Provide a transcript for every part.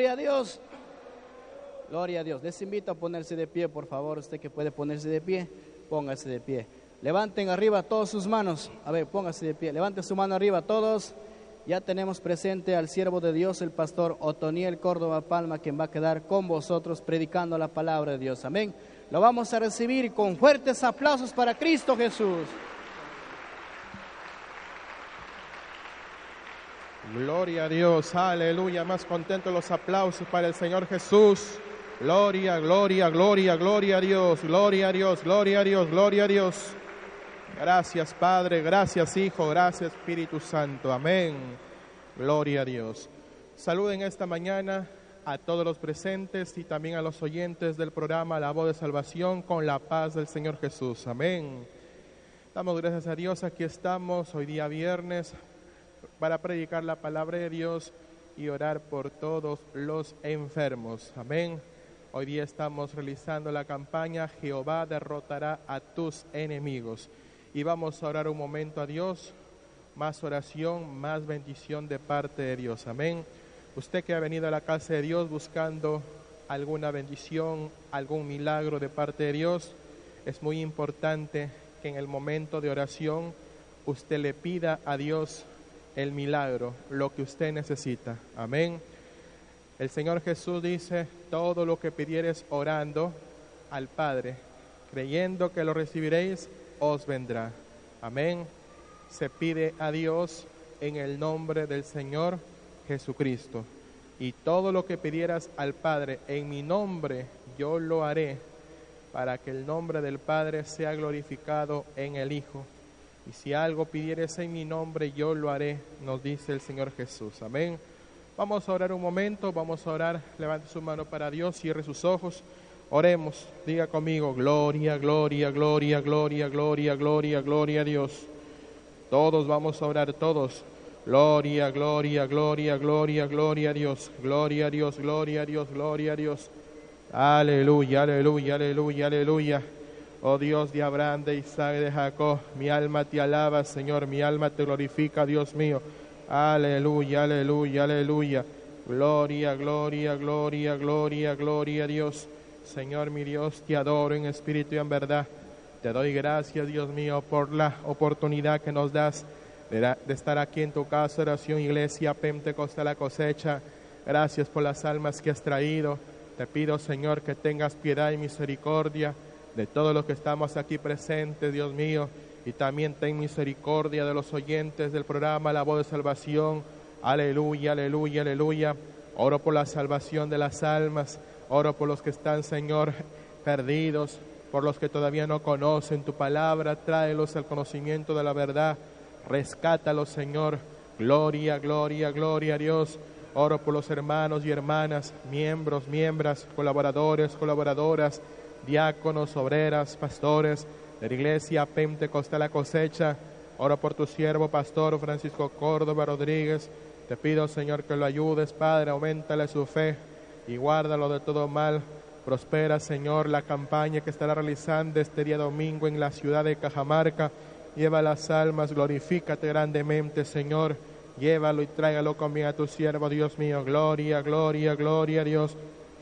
Gloria a Dios. Gloria a Dios. Les invito a ponerse de pie, por favor. Usted que puede ponerse de pie, póngase de pie. Levanten arriba todas sus manos. A ver, póngase de pie. Levanten su mano arriba todos. Ya tenemos presente al siervo de Dios, el pastor Otoniel Córdoba Palma, quien va a quedar con vosotros predicando la palabra de Dios. Amén. Lo vamos a recibir con fuertes aplausos para Cristo Jesús. Gloria a Dios, aleluya. Más contentos los aplausos para el Señor Jesús. Gloria, gloria, gloria, gloria a Dios, gloria a Dios, gloria a Dios, gloria a Dios. Gracias Padre, gracias Hijo, gracias Espíritu Santo, amén. Gloria a Dios. Saluden esta mañana a todos los presentes y también a los oyentes del programa La Voz de Salvación con la paz del Señor Jesús, amén. Damos gracias a Dios, aquí estamos hoy día viernes para predicar la palabra de Dios y orar por todos los enfermos, amén. Hoy día estamos realizando la campaña Jehová derrotará a tus enemigos. Y vamos a orar un momento a Dios, más oración, más bendición de parte de Dios, amén. Usted que ha venido a la casa de Dios buscando alguna bendición, algún milagro de parte de Dios, es muy importante que en el momento de oración usted le pida a Dios el milagro, lo que usted necesita, amén. El Señor Jesús dice, todo lo que pidiereis orando al Padre, creyendo que lo recibiréis, os vendrá. Amén. Se pide a Dios en el nombre del Señor Jesucristo. Y todo lo que pidieras al Padre en mi nombre, yo lo haré, para que el nombre del Padre sea glorificado en el Hijo. Y si algo pidieres en mi nombre, yo lo haré, nos dice el Señor Jesús. Amén. Vamos a orar un momento, vamos a orar. Levante su mano para Dios, cierre sus ojos. Oremos, diga conmigo, gloria, gloria, gloria, gloria, gloria, gloria, gloria a Dios. Todos vamos a orar, todos. Gloria, gloria, gloria, gloria, gloria a Dios. Gloria a Dios, gloria a Dios, gloria a Dios. Aleluya, aleluya, aleluya, aleluya. Oh Dios de Abraham, de Isaac, de Jacob, mi alma te alaba, Señor, mi alma te glorifica, Dios mío. Aleluya, aleluya, aleluya. Gloria, gloria, gloria, gloria, gloria a Dios. Señor, mi Dios, te adoro en espíritu y en verdad. Te doy gracias, Dios mío, por la oportunidad que nos das de estar aquí en tu casa, oración, iglesia, Pentecostal La Cosecha. Gracias por las almas que has traído. Te pido, Señor, que tengas piedad y misericordia de todos los que estamos aquí presentes, Dios mío. Y también ten misericordia de los oyentes del programa La Voz de Salvación. Aleluya, aleluya, aleluya. Oro por la salvación de las almas. Oro por los que están, Señor, perdidos, por los que todavía no conocen tu palabra. Tráelos al conocimiento de la verdad. Rescátalos, Señor. Gloria, gloria, gloria a Dios. Oro por los hermanos y hermanas, miembros, miembros, colaboradores, colaboradoras, diáconos, obreras, pastores de la Iglesia Pentecostal La Cosecha. Oro por tu siervo, pastor Francisco Córdoba Rodríguez. Te pido, Señor, que lo ayudes, Padre, auméntale su fe y guárdalo de todo mal. Prospera, Señor, la campaña que estará realizando este día domingo en la ciudad de Cajamarca. Lleva las almas, glorifícate grandemente, Señor. Llévalo y tráigalo conmigo a tu siervo, Dios mío. Gloria, gloria, gloria a Dios.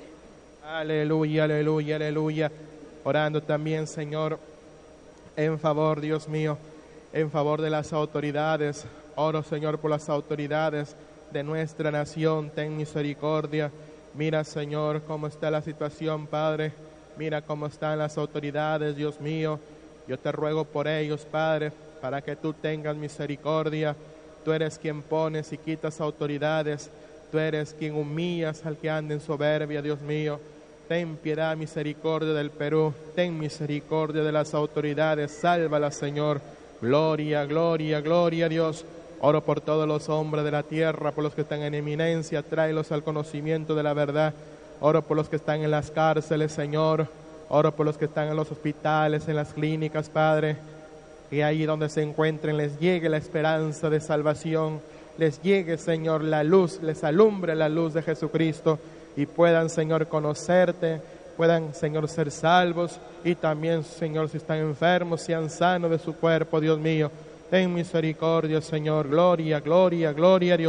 Aleluya, aleluya, aleluya. Orando también, Señor, en favor, Dios mío, en favor de las autoridades. Oro, Señor, por las autoridades de nuestra nación. Ten misericordia. Mira, Señor, cómo está la situación, Padre. Mira cómo están las autoridades, Dios mío. Yo te ruego por ellos, Padre, para que tú tengas misericordia. Tú eres quien pones y quitas autoridades. Tú eres quien humillas al que anda en soberbia, Dios mío. Ten piedad, misericordia del Perú. Ten misericordia de las autoridades. Sálvalas, Señor. Gloria, gloria, gloria a Dios. Oro por todos los hombres de la tierra, por los que están en eminencia. Tráelos al conocimiento de la verdad. Oro por los que están en las cárceles, Señor. Oro por los que están en los hospitales, en las clínicas, Padre. Que ahí donde se encuentren les llegue la esperanza de salvación. Les llegue, Señor, la luz, les alumbre la luz de Jesucristo. Y puedan, Señor, conocerte. Puedan, Señor, ser salvos. Y también, Señor, si están enfermos, sean sanos de su cuerpo, Dios mío. Ten misericordia, Señor. Gloria, gloria, gloria a Dios.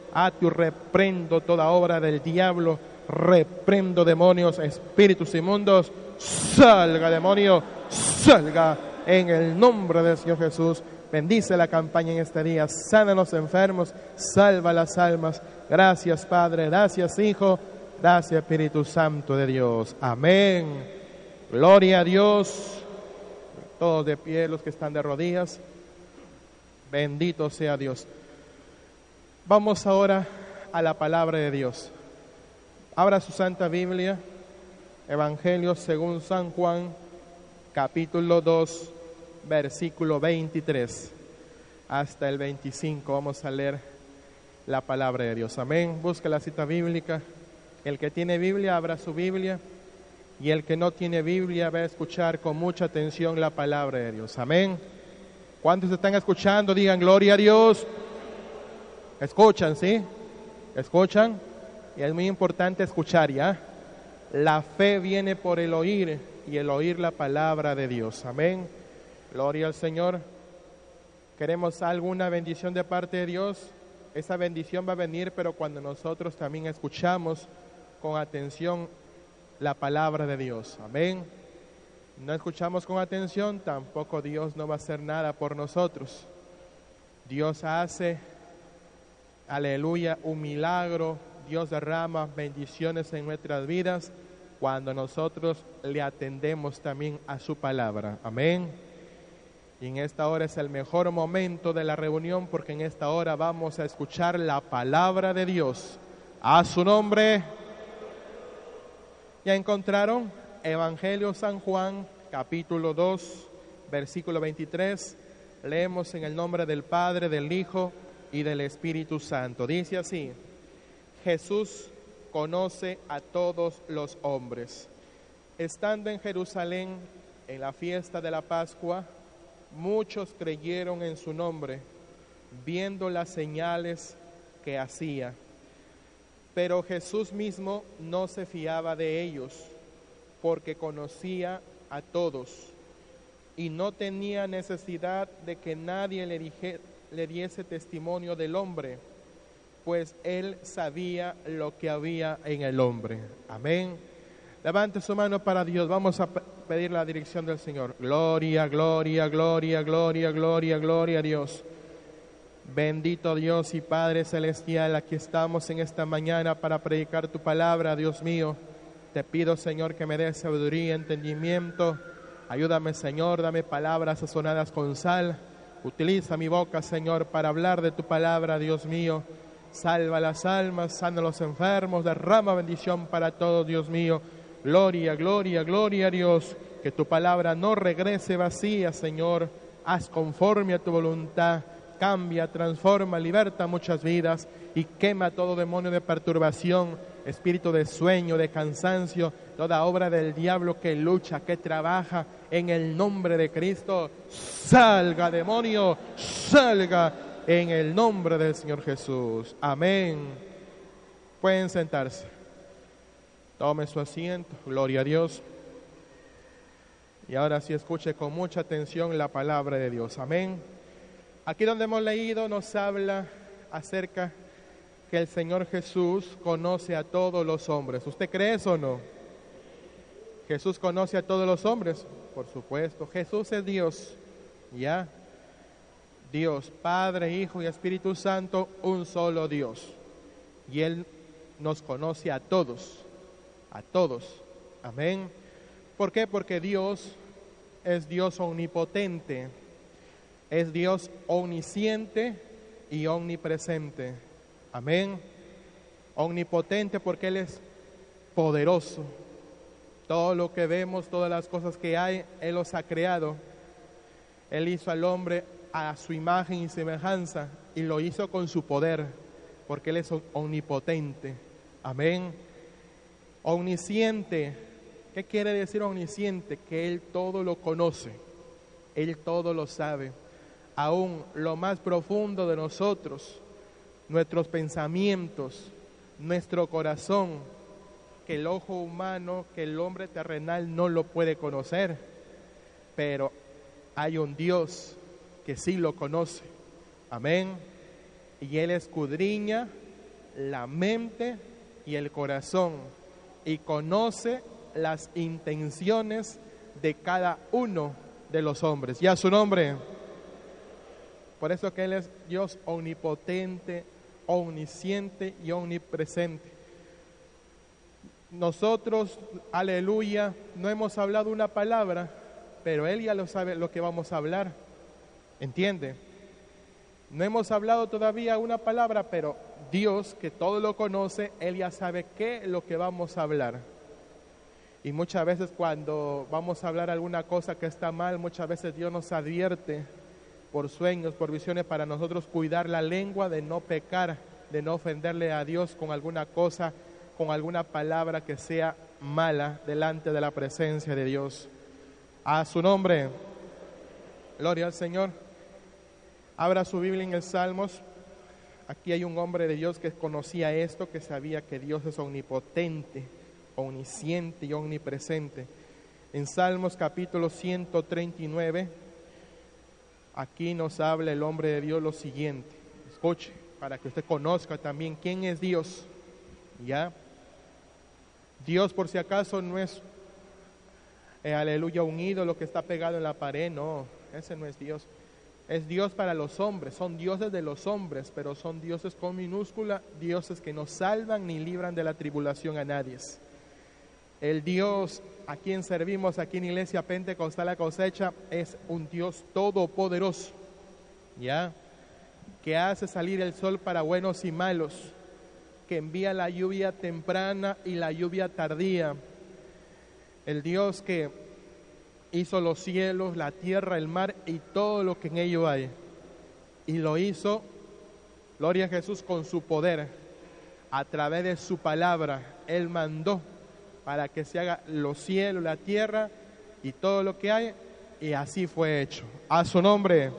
ato y reprendo toda obra del diablo, reprendo demonios, espíritus inmundos, salga demonio, salga en el nombre del Señor Jesús. Bendice la campaña en este día, sana a los enfermos, salva las almas. Gracias Padre, gracias Hijo, gracias Espíritu Santo de Dios. Amén. Gloria a Dios. Todos de pie, los que están de rodillas. Bendito sea Dios. Vamos ahora a la palabra de Dios. Abra su Santa Biblia, Evangelio según San Juan, capítulo 2, versículo 23 hasta el 25. Vamos a leer la palabra de Dios. Amén. Busca la cita bíblica. El que tiene Biblia, abra su Biblia. Y el que no tiene Biblia, va a escuchar con mucha atención la palabra de Dios. Amén. ¿Cuántos están escuchando? Digan gloria a Dios. Escuchan, ¿sí? ¿Escuchan? Y es muy importante escuchar, ¿ya? La fe viene por el oír y el oír la palabra de Dios. Amén. Gloria al Señor. ¿Queremos alguna bendición de parte de Dios? Esa bendición va a venir, pero cuando nosotros también escuchamos con atención la palabra de Dios. Amén. No escuchamos con atención, tampoco Dios no va a hacer nada por nosotros. Dios hace, aleluya, un milagro. Dios derrama bendiciones en nuestras vidas cuando nosotros le atendemos también a su palabra. Amén. Y en esta hora es el mejor momento de la reunión, porque en esta hora vamos a escuchar la palabra de Dios. A su nombre. ¿Ya encontraron? Evangelio San Juan, capítulo 2, versículo 23. Leemos en el nombre del Padre, del Hijo y del Espíritu Santo. Dice así: Jesús conoce a todos los hombres. Estando en Jerusalén, en la fiesta de la Pascua, muchos creyeron en su nombre, viendo las señales que hacía. Pero Jesús mismo no se fiaba de ellos, porque conocía a todos y no tenía necesidad de que nadie le diese testimonio del hombre, pues él sabía lo que había en el hombre. Amén. Levante su mano para Dios. Vamos a pedir la dirección del Señor. Gloria, gloria, gloria, gloria, gloria, gloria a Dios. Bendito Dios y Padre Celestial, aquí estamos en esta mañana para predicar tu palabra, Dios mío. Te pido, Señor, que me des sabiduría, entendimiento. Ayúdame, Señor, dame palabras sazonadas con sal. Utiliza mi boca, Señor, para hablar de tu palabra, Dios mío. Salva las almas, sana a los enfermos, derrama bendición para todos, Dios mío. Gloria, gloria, gloria a Dios. Que tu palabra no regrese vacía, Señor. Haz conforme a tu voluntad. Cambia, transforma, liberta muchas vidas y quema todo demonio de perturbación, espíritu de sueño, de cansancio, toda obra del diablo que lucha, que trabaja en el nombre de Cristo. Salga, demonio, salga en el nombre del Señor Jesús. Amén. Pueden sentarse. Tome su asiento. Gloria a Dios. Y ahora sí escuche con mucha atención la palabra de Dios. Amén. Aquí donde hemos leído nos habla acerca que el Señor Jesús conoce a todos los hombres. ¿Usted cree eso o no? ¿Jesús conoce a todos los hombres? Por supuesto. Jesús es Dios. ¿Ya? Dios, Padre, Hijo y Espíritu Santo, un solo Dios. Y Él nos conoce a todos. A todos. Amén. ¿Por qué? Porque Dios es Dios omnipotente. Es Dios omnisciente y omnipresente. Amén. Omnipotente porque Él es poderoso. Todo lo que vemos, todas las cosas que hay, Él los ha creado. Él hizo al hombre a su imagen y semejanza y lo hizo con su poder, porque Él es omnipotente. Amén. Omnisciente. ¿Qué quiere decir omnisciente? Que Él todo lo conoce. Él todo lo sabe. Aún lo más profundo de nosotros, nuestros pensamientos, nuestro corazón, que el ojo humano, que el hombre terrenal no lo puede conocer, pero hay un Dios que sí lo conoce. Amén. Y Él escudriña la mente y el corazón, y conoce las intenciones de cada uno de los hombres. Y a su nombre. Por eso que Él es Dios omnipotente, omnisciente y omnipresente. Nosotros, aleluya, no hemos hablado una palabra, pero Él ya lo sabe lo que vamos a hablar. ¿Entiende? No hemos hablado todavía una palabra, pero Dios, que todo lo conoce, Él ya sabe qué es lo que vamos a hablar. Y muchas veces cuando vamos a hablar alguna cosa que está mal, muchas veces Dios nos advierte por sueños, por visiones, para nosotros cuidar la lengua de no pecar, de no ofenderle a Dios con alguna cosa, con alguna palabra que sea mala delante de la presencia de Dios. A su nombre, gloria al Señor. Abra su Biblia en el Salmos. Aquí hay un hombre de Dios que conocía esto, que sabía que Dios es omnipotente, omnisciente y omnipresente. En Salmos capítulo 139, aquí nos habla el hombre de Dios lo siguiente. Escuche, para que usted conozca también quién es Dios. ¿Ya? Dios, por si acaso, no es, aleluya, un ídolo que está pegado en la pared. No, ese no es Dios. Es Dios para los hombres, son dioses de los hombres, pero son dioses con minúscula, dioses que no salvan ni libran de la tribulación a nadie. El Dios a quien servimos aquí en Iglesia Pentecostal La Cosecha es un Dios todopoderoso, ¿ya? Que hace salir el sol para buenos y malos, que envía la lluvia temprana y la lluvia tardía. El Dios que hizo los cielos, la tierra, el mar y todo lo que en ello hay. Y lo hizo, gloria a Jesús, con su poder. A través de su palabra, Él mandó para que se haga los cielos, la tierra y todo lo que hay. Y así fue hecho. A su nombre.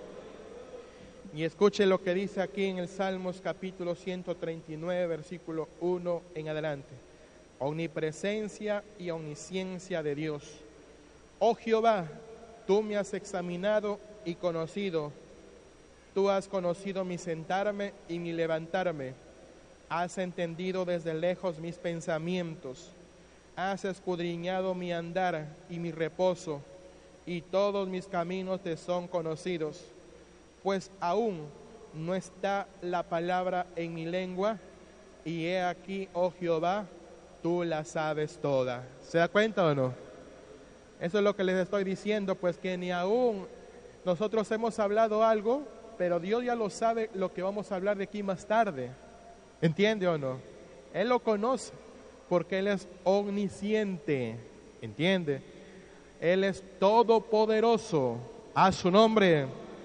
Y escuche lo que dice aquí en el Salmos capítulo 139, versículo 1 en adelante. Omnipresencia y omnisciencia de Dios. Oh Jehová, tú me has examinado y conocido. Tú has conocido mi sentarme y mi levantarme. Has entendido desde lejos mis pensamientos. Has escudriñado mi andar y mi reposo, y todos mis caminos te son conocidos. Pues aún no está la palabra en mi lengua, y he aquí, oh Jehová, tú la sabes toda. ¿Se da cuenta o no? Eso es lo que les estoy diciendo, pues que ni aún nosotros hemos hablado algo, pero Dios ya lo sabe lo que vamos a hablar de aquí más tarde. ¿Entiende o no? Él lo conoce, porque Él es omnisciente. ¿Entiende? Él es todopoderoso. A su nombre.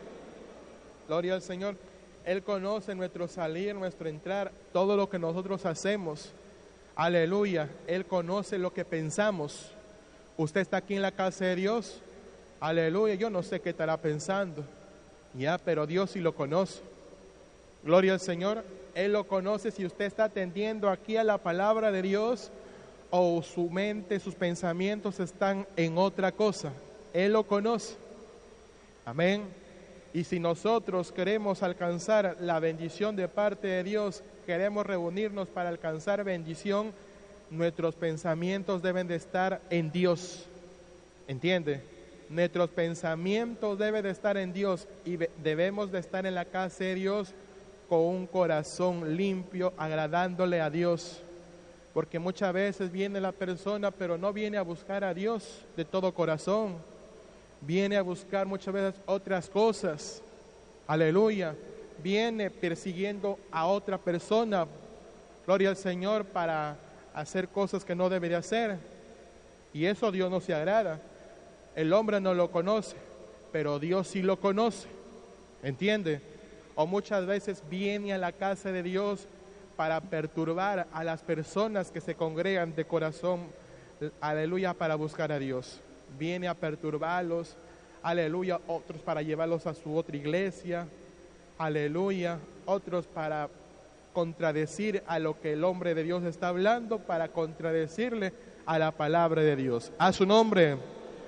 Gloria al Señor. Él conoce nuestro salir, nuestro entrar, todo lo que nosotros hacemos. Aleluya. Él conoce lo que pensamos. Usted está aquí en la casa de Dios. Aleluya. Yo no sé qué estará pensando. Ya, pero Dios sí lo conoce. Gloria al Señor. Él lo conoce si usted está atendiendo aquí a la palabra de Dios o su mente, sus pensamientos están en otra cosa. Él lo conoce. Amén. Y si nosotros queremos alcanzar la bendición de parte de Dios, queremos reunirnos para alcanzar bendición, nuestros pensamientos deben de estar en Dios. ¿Entiende? Nuestros pensamientos deben de estar en Dios y debemos de estar en la casa de Dios con un corazón limpio, agradándole a Dios. Porque muchas veces viene la persona, pero no viene a buscar a Dios de todo corazón. Viene a buscar muchas veces otras cosas. Aleluya. Viene persiguiendo a otra persona. Gloria al Señor, para hacer cosas que no debe de hacer. Y eso a Dios no se agrada. El hombre no lo conoce, pero Dios sí lo conoce. ¿Entiende? O muchas veces viene a la casa de Dios para perturbar a las personas que se congregan de corazón, aleluya, para buscar a Dios. Viene a perturbarlos, aleluya, otros para llevarlos a su otra iglesia, aleluya, otros para contradecir a lo que el hombre de Dios está hablando, para contradecirle a la palabra de Dios. A su nombre.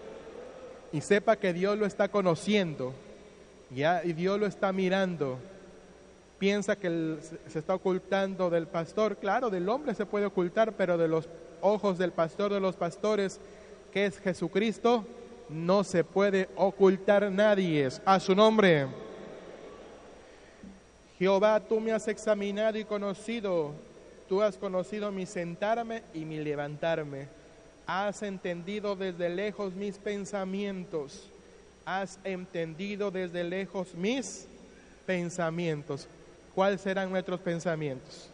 Y sepa que Dios lo está conociendo, ya, y Dios lo está mirando. piensa que se está ocultando del pastor. Claro, del hombre se puede ocultar, pero de los ojos del pastor de los pastores, que es Jesucristo, no se puede ocultar nadie. A su nombre. Jehová, tú me has examinado y conocido. Tú has conocido mi sentarme y mi levantarme. Has entendido desde lejos mis pensamientos. Has entendido desde lejos mis pensamientos. ¿Cuáles serán nuestros pensamientos?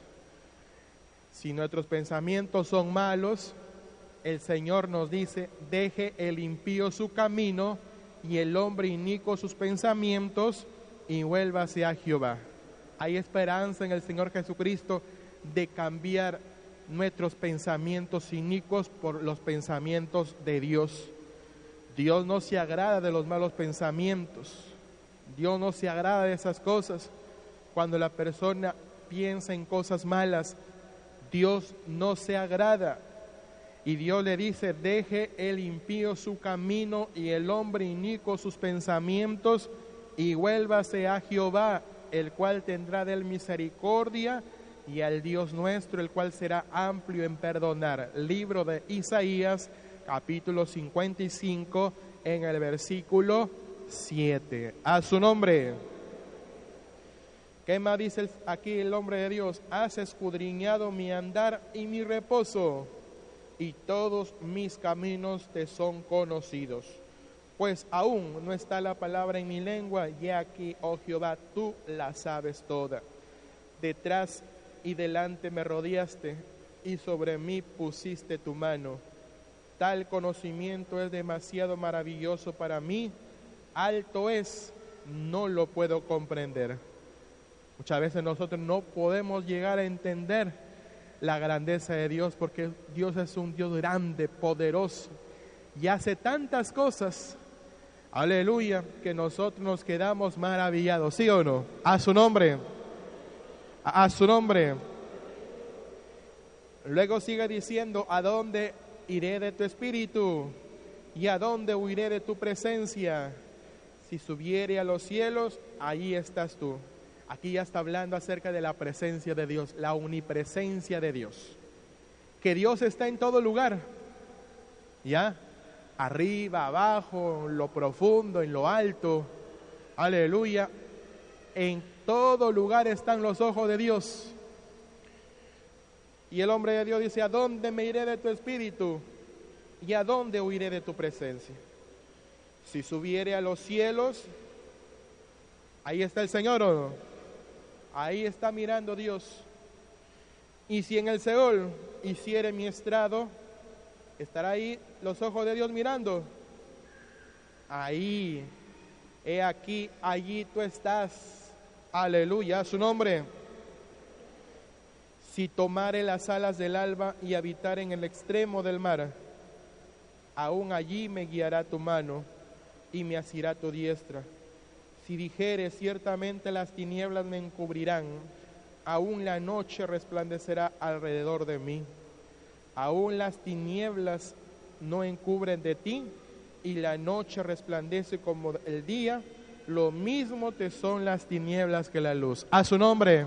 Si nuestros pensamientos son malos, el Señor nos dice, deje el impío su camino y el hombre inicuo sus pensamientos y vuélvase a Jehová. Hay esperanza en el Señor Jesucristo de cambiar nuestros pensamientos inicuos por los pensamientos de Dios. Dios no se agrada de los malos pensamientos. Dios no se agrada de esas cosas. Cuando la persona piensa en cosas malas, Dios no se agrada. Y Dios le dice, deje el impío su camino y el hombre inicuo sus pensamientos y vuélvase a Jehová, el cual tendrá de él misericordia, y al Dios nuestro, el cual será amplio en perdonar. Libro de Isaías, capítulo 55, en el versículo 7. A su nombre. ¿Qué más dice aquí el hombre de Dios? Has escudriñado mi andar y mi reposo, y todos mis caminos te son conocidos. Pues aún no está la palabra en mi lengua, y aquí, oh Jehová, tú la sabes toda. Detrás y delante me rodeaste, y sobre mí pusiste tu mano. Tal conocimiento es demasiado maravilloso para mí, alto es, no lo puedo comprender. Muchas veces nosotros no podemos llegar a entender la grandeza de Dios, porque Dios es un Dios grande, poderoso, y hace tantas cosas, aleluya, que nosotros nos quedamos maravillados, ¿sí o no? A su nombre, a su nombre. Luego sigue diciendo, ¿a dónde iré de tu espíritu? ¿Y a dónde huiré de tu presencia? Si subiere a los cielos, allí estás tú. Aquí ya está hablando acerca de la presencia de Dios, la omnipresencia de Dios. Que Dios está en todo lugar, ¿ya? Arriba, abajo, en lo profundo, en lo alto, aleluya. En todo lugar están los ojos de Dios. Y el hombre de Dios dice, ¿a dónde me iré de tu espíritu? ¿Y a dónde huiré de tu presencia? Si subiere a los cielos, ahí está el Señor, ¿o no? Ahí está mirando Dios. Y si en el Seol hiciere mi estrado, ¿estará ahí los ojos de Dios mirando? Ahí, he aquí, allí tú estás. Aleluya, a su nombre. Si tomare las alas del alba y habitar en el extremo del mar, aún allí me guiará tu mano y me asirá tu diestra. Si dijere, ciertamente las tinieblas me encubrirán, aún la noche resplandecerá alrededor de mí. Aún las tinieblas no encubren de ti, y la noche resplandece como el día, lo mismo te son las tinieblas que la luz. A su nombre.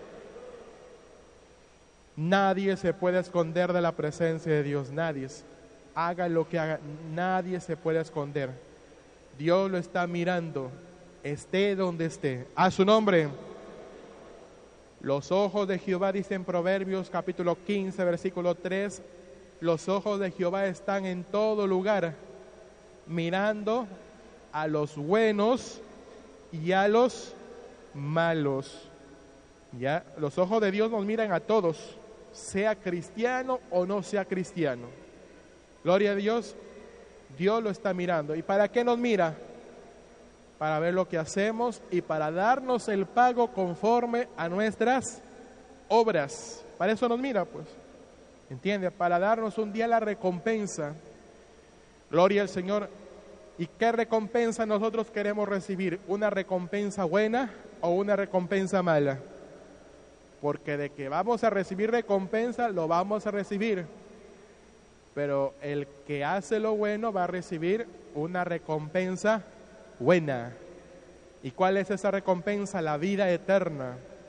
Nadie se puede esconder de la presencia de Dios, nadie. Haga lo que haga, nadie se puede esconder. Dios lo está mirando, esté donde esté. A su nombre. Los ojos de Jehová, dice en Proverbios capítulo 15, versículo 3, los ojos de Jehová están en todo lugar, mirando a los buenos y a los malos. Ya, los ojos de Dios nos miran a todos, sea cristiano o no sea cristiano. Gloria a Dios, Dios lo está mirando. ¿Y para qué nos mira? Para ver lo que hacemos y para darnos el pago conforme a nuestras obras. Para eso nos mira, pues. ¿Entiende? Para darnos un día la recompensa. Gloria al Señor. ¿Y qué recompensa nosotros queremos recibir? ¿Una recompensa buena o una recompensa mala? Porque de que vamos a recibir recompensa, lo vamos a recibir. Pero el que hace lo bueno va a recibir una recompensa buena. ¿Y cuál es esa recompensa? La vida eterna.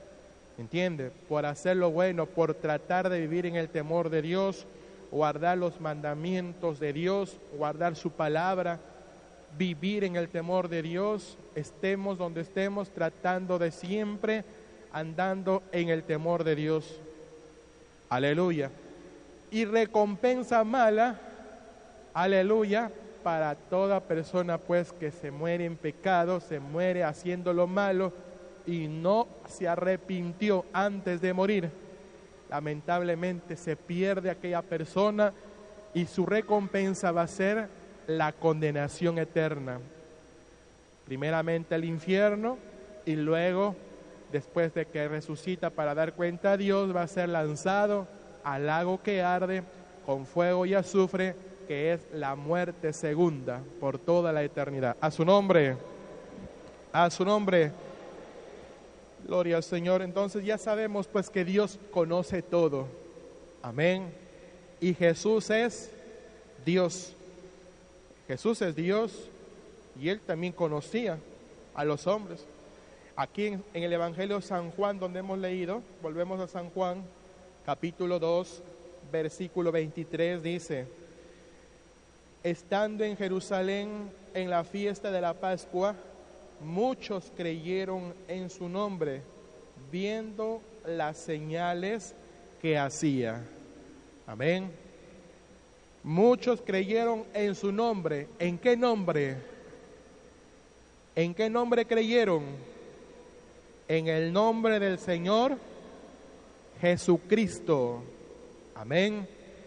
¿entiende? Por hacer lo bueno, por tratar de vivir en el temor de Dios, guardar los mandamientos de Dios, guardar su palabra, vivir en el temor de Dios, estemos donde estemos, tratando de siempre andando en el temor de Dios. Aleluya. Y recompensa mala, aleluya, para toda persona pues que se muere en pecado, se muere haciendo lo malo y no se arrepintió antes de morir. Lamentablemente se pierde aquella persona y su recompensa va a ser la condenación eterna. Primeramente el infierno y luego, después de que resucita para dar cuenta a Dios, va a ser lanzado al lago que arde con fuego y azufre, que es la muerte segunda por toda la eternidad. A su nombre, a su nombre. Gloria al Señor. Entonces ya sabemos pues que Dios conoce todo. Amén. Y Jesús es Dios. Jesús es Dios y Él también conocía a los hombres. Aquí en el Evangelio de San Juan, donde hemos leído, volvemos a San Juan, capítulo 2, versículo 23, dice: estando en Jerusalén en la fiesta de la Pascua, muchos creyeron en su nombre, viendo las señales que hacía. Amén. Muchos creyeron en su nombre. ¿En qué nombre? ¿En qué nombre creyeron? En el nombre del Señor Jesucristo. Amén.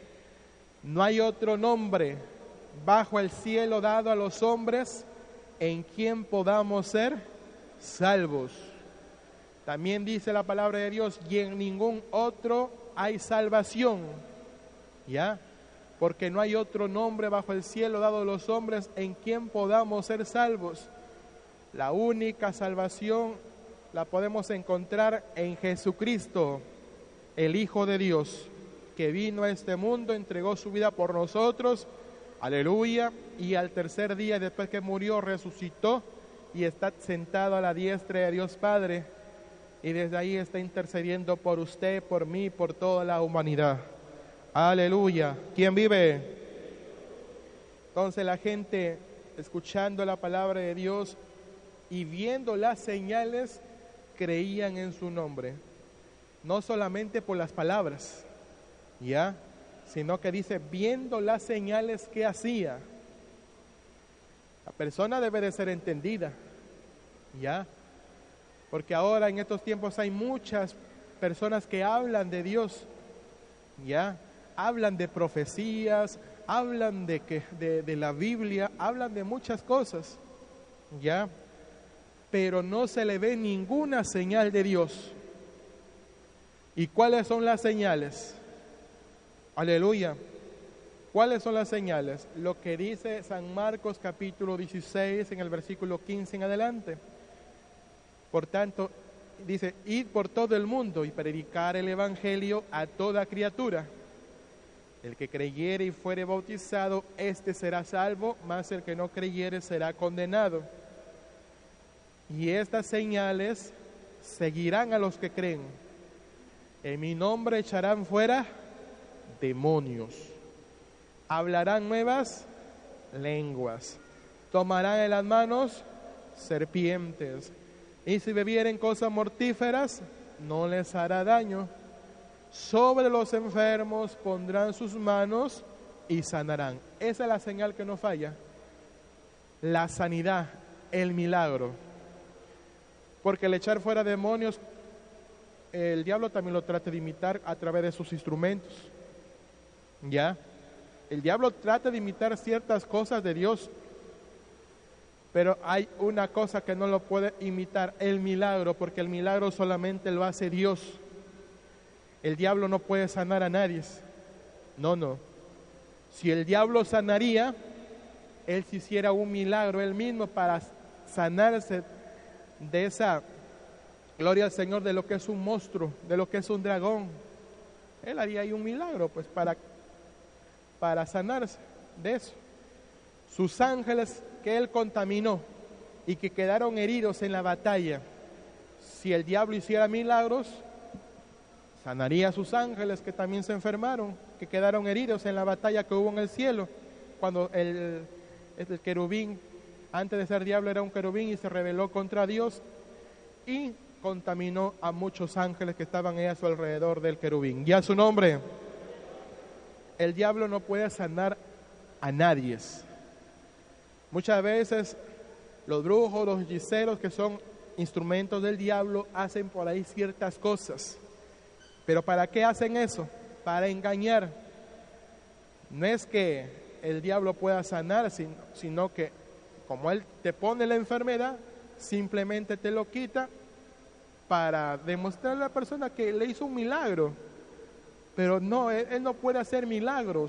No hay otro nombre bajo el cielo dado a los hombres en quien podamos ser salvos. También dice la palabra de Dios: y en ningún otro hay salvación. ¿Ya? Porque no hay otro nombre bajo el cielo dado a los hombres en quien podamos ser salvos. La única salvación la podemos encontrar en Jesucristo, el Hijo de Dios, que vino a este mundo, entregó su vida por nosotros, aleluya, y al tercer día, después que murió, resucitó y está sentado a la diestra de Dios Padre, y desde ahí está intercediendo por usted, por mí, por toda la humanidad. Aleluya. ¿Quién vive? Entonces la gente, escuchando la palabra de Dios y viendo las señales, creían en su nombre. No solamente por las palabras, ¿ya? Sino que dice, viendo las señales que hacía. La persona debe de ser entendida, ¿ya? Porque ahora en estos tiempos hay muchas personas que hablan de Dios, ¿ya? Hablan de profecías, hablan de la Biblia, hablan de muchas cosas, ¿ya? Pero no se le ve ninguna señal de Dios. ¿Y cuáles son las señales? Aleluya. ¿Cuáles son las señales? Lo que dice San Marcos capítulo 16 en el versículo 15 en adelante. Por tanto, dice, id por todo el mundo y predicar el evangelio a toda criatura. El que creyere y fuere bautizado, éste será salvo, mas el que no creyere será condenado. Y estas señales seguirán a los que creen. En mi nombre echarán fuera demonios. Hablarán nuevas lenguas. Tomarán en las manos serpientes. Y si bebieren cosas mortíferas, no les hará daño. Sobre los enfermos pondrán sus manos y sanarán. Esa es la señal que no falla. La sanidad, el milagro. Porque el echar fuera demonios, el diablo también lo trata de imitar a través de sus instrumentos. ¿Ya? El diablo trata de imitar ciertas cosas de Dios. Pero hay una cosa que no lo puede imitar, el milagro, porque el milagro solamente lo hace Dios. El diablo no puede sanar a nadie. No. Si el diablo sanaría, él se hiciera un milagro él mismo para sanarse de esa, gloria al Señor, de lo que es un monstruo, de lo que es un dragón. Él haría ahí un milagro, pues, para sanarse de eso. Sus ángeles que él contaminó y que quedaron heridos en la batalla, si el diablo hiciera milagros, Sanaría a sus ángeles que también se enfermaron, que quedaron heridos en la batalla que hubo en el cielo, cuando el querubín, antes de ser diablo, era un querubín y se rebeló contra Dios y contaminó a muchos ángeles que estaban ahí a su alrededor del querubín. Y a su nombre, el diablo no puede sanar a nadie. Muchas veces los brujos, los hechiceros, que son instrumentos del diablo, hacen por ahí ciertas cosas. ¿Pero para qué hacen eso? Para engañar. No es que el diablo pueda sanar, sino que como él te pone la enfermedad, simplemente te lo quita para demostrarle a la persona que le hizo un milagro. Pero no, él no puede hacer milagros.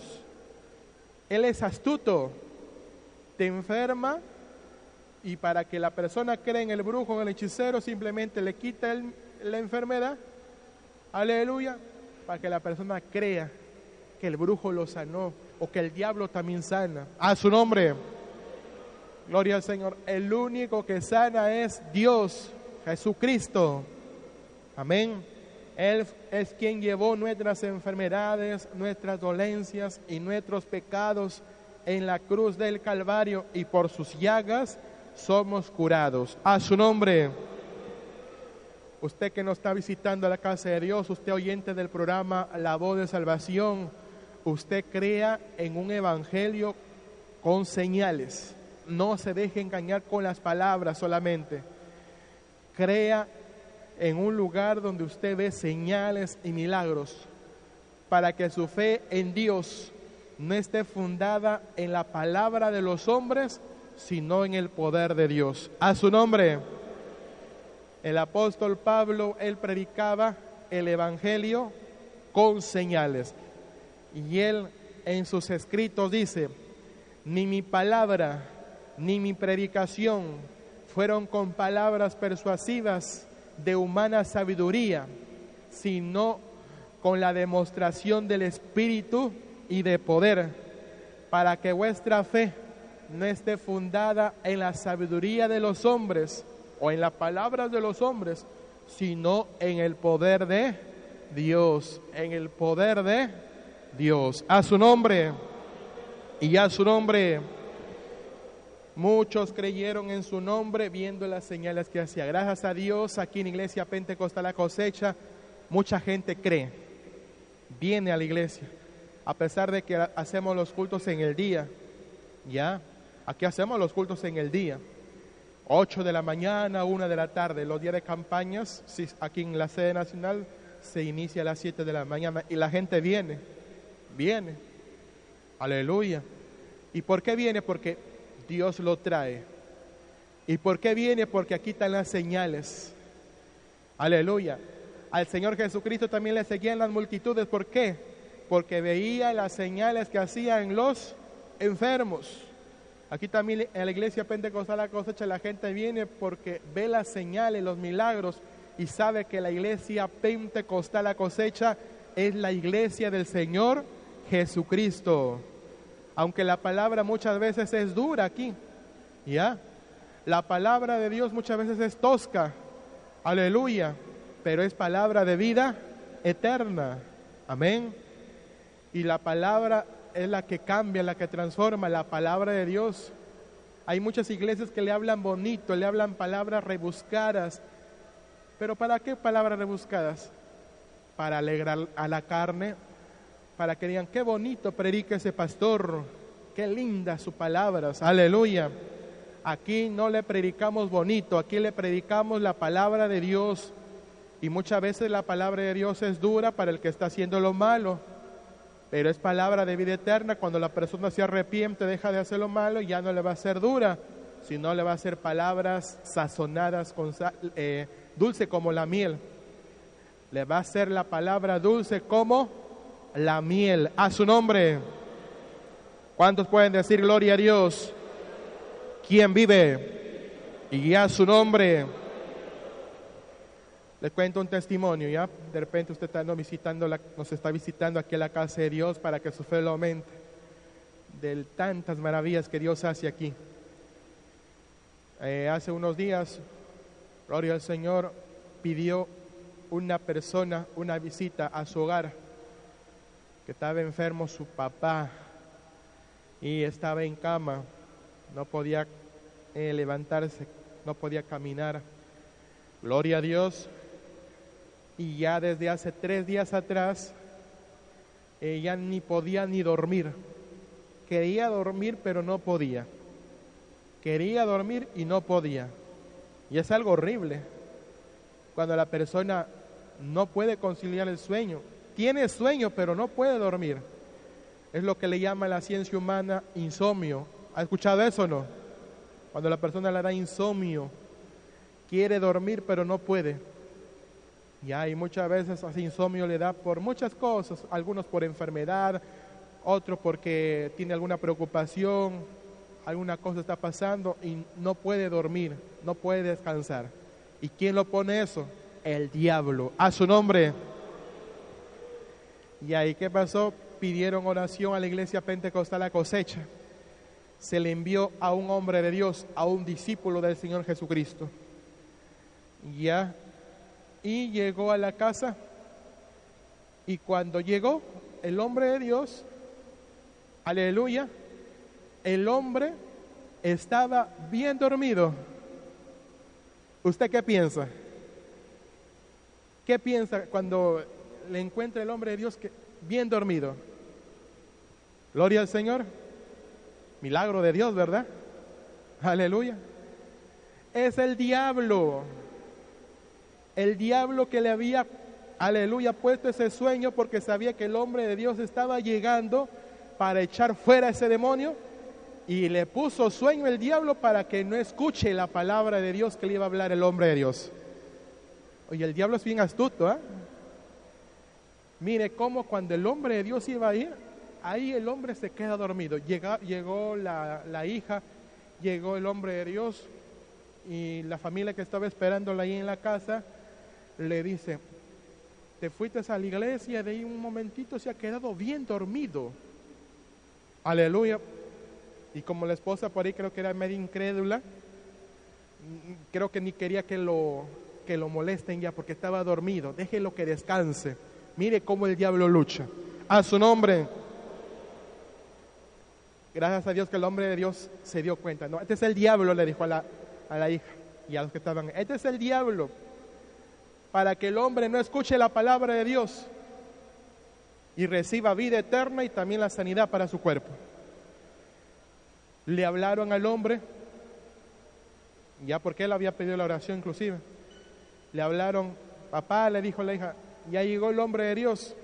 Él es astuto. Te enferma y para que la persona crea en el brujo, en el hechicero, simplemente le quita la enfermedad. Aleluya, para que la persona crea que el brujo lo sanó o que el diablo también sana. A su nombre, gloria al Señor. El único que sana es Dios, Jesucristo. Amén. Él es quien llevó nuestras enfermedades, nuestras dolencias y nuestros pecados en la cruz del Calvario, y por sus llagas somos curados. A su nombre. Usted que nos está visitando a la casa de Dios, usted oyente del programa La Voz de Salvación, usted crea en un evangelio con señales. No se deje engañar con las palabras solamente. Crea en un lugar donde usted ve señales y milagros, para que su fe en Dios no esté fundada en la palabra de los hombres, sino en el poder de Dios. A su nombre. El apóstol Pablo, él predicaba el evangelio con señales. Y él en sus escritos dice: ni mi palabra ni mi predicación fueron con palabras persuasivas de humana sabiduría, sino con la demostración del Espíritu y de poder, para que vuestra fe no esté fundada en la sabiduría de los hombres o en las palabras de los hombres, sino en el poder de Dios, en el poder de Dios. A su nombre, y a su nombre. Muchos creyeron en su nombre viendo las señales que hacía. Gracias a Dios, aquí en Iglesia Pentecostal La Cosecha, mucha gente cree, viene a la iglesia, a pesar de que hacemos los cultos en el día. Ya, aquí hacemos los cultos en el día, 8 de la mañana, 1 de la tarde. Los días de campañas, aquí en la sede nacional, se inicia a las 7 de la mañana y la gente viene. Aleluya. ¿Y por qué viene? Porque Dios lo trae. ¿Y por qué viene? Porque aquí están las señales. Aleluya. Al Señor Jesucristo también le seguían las multitudes. ¿Por qué? Porque veía las señales que hacían los enfermos. Aquí también en la Iglesia Pentecostal La Cosecha la gente viene porque ve las señales, los milagros, y sabe que la Iglesia Pentecostal La Cosecha es la iglesia del Señor Jesucristo. Aunque la palabra muchas veces es dura aquí, ¿ya? La palabra de Dios muchas veces es tosca, aleluya, pero es palabra de vida eterna, amén. Y la palabra es la que cambia, la que transforma, la palabra de Dios. Hay muchas iglesias que le hablan bonito, le hablan palabras rebuscadas, pero ¿para qué palabras rebuscadas? Para alegrar a la carne, para que digan, qué bonito predica ese pastor, qué linda sus palabras, aleluya. Aquí no le predicamos bonito, aquí le predicamos la palabra de Dios, y muchas veces la palabra de Dios es dura para el que está haciendo lo malo, pero es palabra de vida eterna. Cuando la persona se arrepiente, deja de hacer lo malo, ya no le va a ser dura, sino le va a ser palabras sazonadas con dulce como la miel. Le va a ser la palabra dulce como la miel. A su nombre. ¿Cuántos pueden decir gloria a Dios? ¿Quién vive? Y a su nombre. Les cuento un testimonio, ¿ya? De repente usted nos está visitando aquí a la casa de Dios para que su fe lo aumente. De tantas maravillas que Dios hace aquí. Hace unos días, gloria al Señor, pidió una persona, una visita a su hogar, que estaba enfermo su papá y estaba en cama, no podía levantarse, no podía caminar. Gloria a Dios. Y ya desde hace 3 días atrás, ella ni podía ni dormir. Quería dormir, pero no podía. Quería dormir y no podía. Y es algo horrible cuando la persona no puede conciliar el sueño. Tiene sueño, pero no puede dormir. Es lo que le llama la ciencia humana insomnio. ¿Ha escuchado eso o no? Cuando la persona le da insomnio, quiere dormir, pero no puede. Y muchas veces ese insomnio le da por muchas cosas, algunos por enfermedad, otros porque tiene alguna preocupación, alguna cosa está pasando y no puede dormir, no puede descansar. ¿Y quién lo pone eso? El diablo. A su nombre. Y ahí, ¿qué pasó? Pidieron oración a la iglesia pentecostal La Cosecha. Se le envió a un hombre de Dios, a un discípulo del Señor Jesucristo. Y llegó a la casa, y cuando llegó el hombre de Dios, aleluya, el hombre estaba bien dormido. ¿Usted qué piensa? ¿Qué piensa cuando le encuentra el hombre de Dios bien dormido? Gloria al Señor. Milagro de Dios, ¿verdad? Aleluya. Es el diablo. El diablo que le había, aleluya, puesto ese sueño porque sabía que el hombre de Dios estaba llegando para echar fuera ese demonio, y le puso sueño el diablo para que no escuche la palabra de Dios que le iba a hablar el hombre de Dios. Oye, el diablo es bien astuto, ¿eh? Mire cómo cuando el hombre de Dios iba a ir, ahí el hombre se queda dormido. Llegó la hija, llegó el hombre de Dios, y la familia que estaba esperándola ahí en la casa le dice: te fuiste a la iglesia, de ahí un momentito se ha quedado bien dormido. Aleluya. Y como la esposa por ahí creo que era medio incrédula, creo que ni quería que lo molesten ya porque estaba dormido. Déjelo que descanse. Mire cómo el diablo lucha. A su nombre. Gracias a Dios que el hombre de Dios se dio cuenta. No, este es el diablo, le dijo a la hija y a los que estaban. Este es el diablo, para que el hombre no escuche la palabra de Dios y reciba vida eterna y también la sanidad para su cuerpo. Le hablaron al hombre, ya porque él había pedido la oración inclusive. Le hablaron, papá, le dijo la hija, ya llegó el hombre de Dios.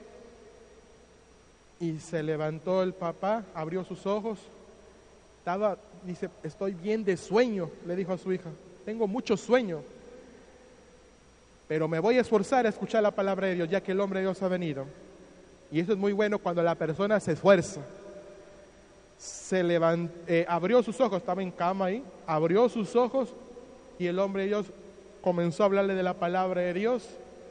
Y se levantó el papá, abrió sus ojos, dice, estoy bien de sueño, le dijo a su hija, tengo mucho sueño, pero me voy a esforzar a escuchar la palabra de Dios, ya que el hombre de Dios ha venido. Y eso es muy bueno cuando la persona se esfuerza. Se levantó, abrió sus ojos, estaba en cama ahí, abrió sus ojos y el hombre de Dios comenzó a hablarle de la palabra de Dios.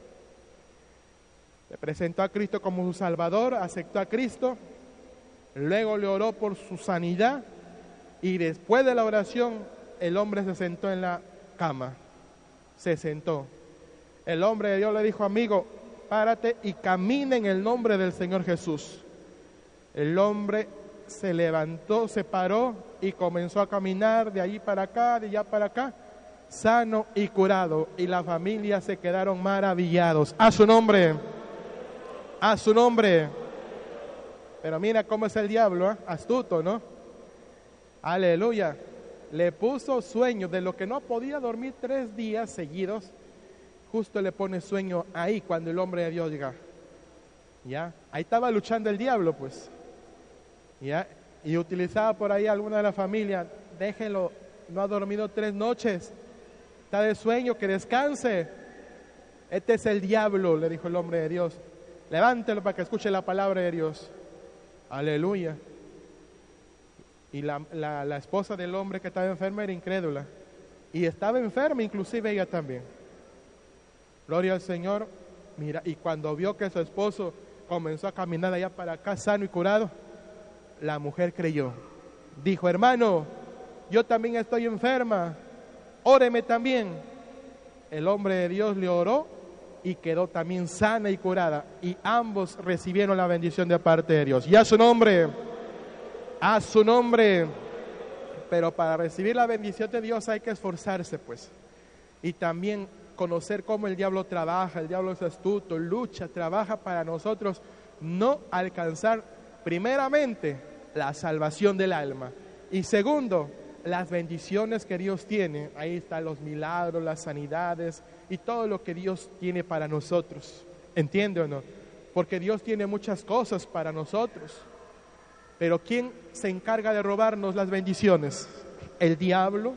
Le presentó a Cristo como su Salvador, aceptó a Cristo, luego le oró por su sanidad y después de la oración el hombre se sentó en la cama, se sentó. El hombre de Dios le dijo, amigo, párate y camina en el nombre del Señor Jesús. El hombre se levantó, se paró y comenzó a caminar de allí para acá, de allá para acá, sano y curado, y la familia se quedaron maravillados. A su nombre. A su nombre. Pero mira cómo es el diablo, ¿eh? Astuto, ¿no? Aleluya. Le puso sueño de lo que no podía dormir 3 días seguidos. Justo le pone sueño ahí cuando el hombre de Dios llega. ¿Ya? Ahí estaba luchando el diablo, pues. ¿Ya? Y utilizaba por ahí alguna de la familia. Déjenlo, no ha dormido 3 noches. Está de sueño, que descanse. Este es el diablo, le dijo el hombre de Dios. Levántelo para que escuche la palabra de Dios. Aleluya. Y la esposa del hombre que estaba enferma era incrédula. Y estaba enferma inclusive ella también. Gloria al Señor. Mira, y cuando vio que su esposo comenzó a caminar allá para acá sano y curado, la mujer creyó. Dijo, hermano, yo también estoy enferma. Óreme también. El hombre de Dios le oró y quedó también sana y curada, y ambos recibieron la bendición de parte de Dios. Y a su nombre, a su nombre. Pero para recibir la bendición de Dios hay que esforzarse, pues, y también conocer cómo el diablo trabaja. El diablo es astuto, lucha, trabaja para nosotros no alcanzar primeramente la salvación del alma, y segundo, las bendiciones que Dios tiene. Ahí están los milagros, las sanidades y todo lo que Dios tiene para nosotros. ¿Entiende o no? Porque Dios tiene muchas cosas para nosotros. Pero ¿quién se encarga de robarnos las bendiciones? El diablo.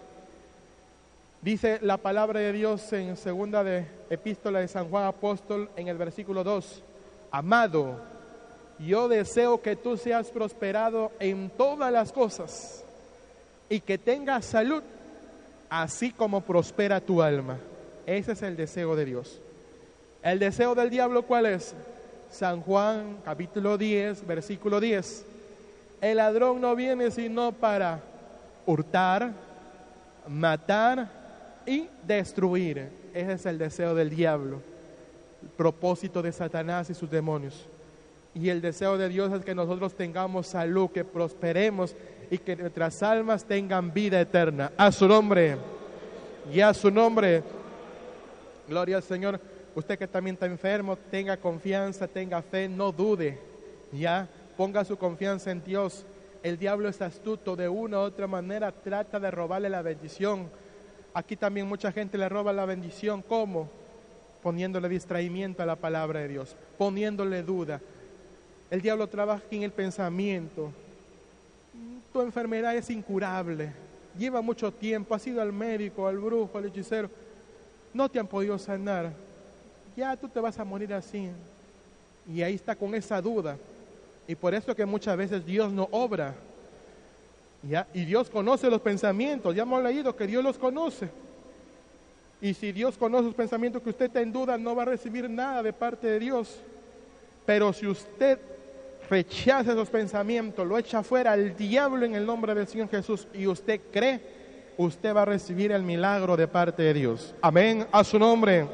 Dice la palabra de Dios en segunda de epístola de San Juan Apóstol en el versículo 2. Amado, yo deseo que tú seas prosperado en todas las cosas y que tengas salud, así como prospera tu alma. Ese es el deseo de Dios. El deseo del diablo, ¿cuál es? San Juan capítulo 10, versículo 10. El ladrón no viene sino para hurtar, matar y destruir. Ese es el deseo del diablo, el propósito de Satanás y sus demonios. Y el deseo de Dios es que nosotros tengamos salud, que prosperemos y que nuestras almas tengan vida eterna. A su nombre, y a su nombre. Gloria al Señor. Usted que también está enfermo, tenga confianza, tenga fe, no dude, ya, ponga su confianza en Dios. El diablo es astuto, de una u otra manera trata de robarle la bendición. Aquí también mucha gente le roba la bendición. ¿Cómo? Poniéndole distraimiento a la palabra de Dios, poniéndole duda. El diablo trabaja en el pensamiento. Tu enfermedad es incurable, lleva mucho tiempo, has ido al médico, al brujo, al hechicero, no te han podido sanar, ya tú te vas a morir así. Y ahí está con esa duda. Y por eso que muchas veces Dios no obra, ¿ya? Y Dios conoce los pensamientos, ya hemos leído que Dios los conoce. Y si Dios conoce los pensamientos que usted está en duda, no va a recibir nada de parte de Dios. Pero si usted rechaza esos pensamientos, lo echa fuera al diablo en el nombre del Señor Jesús, y usted cree, usted va a recibir el milagro de parte de Dios. Amén, a su nombre.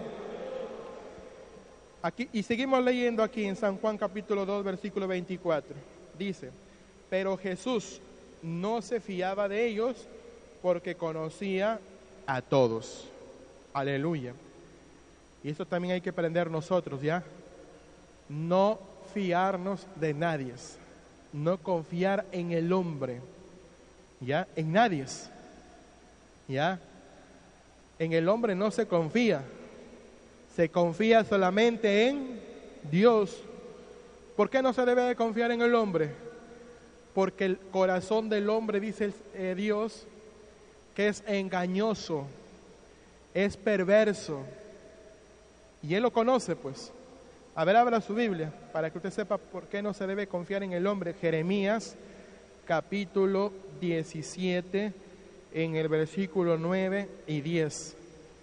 Aquí, y seguimos leyendo aquí en San Juan capítulo 2, versículo 24. Dice, pero Jesús no se fiaba de ellos porque conocía a todos. Aleluya. Y eso también hay que aprender nosotros, ¿ya? No fiarnos de nadie, no confiar en el hombre, ¿ya? En nadie, ¿ya? En el hombre no se confía, se confía solamente en Dios. ¿Por qué no se debe de confiar en el hombre? Porque el corazón del hombre, dice Dios, que es engañoso, es perverso, y Él lo conoce, pues. A ver, abra su Biblia para que usted sepa por qué no se debe confiar en el hombre. Jeremías capítulo 17 en el versículo 9 y 10.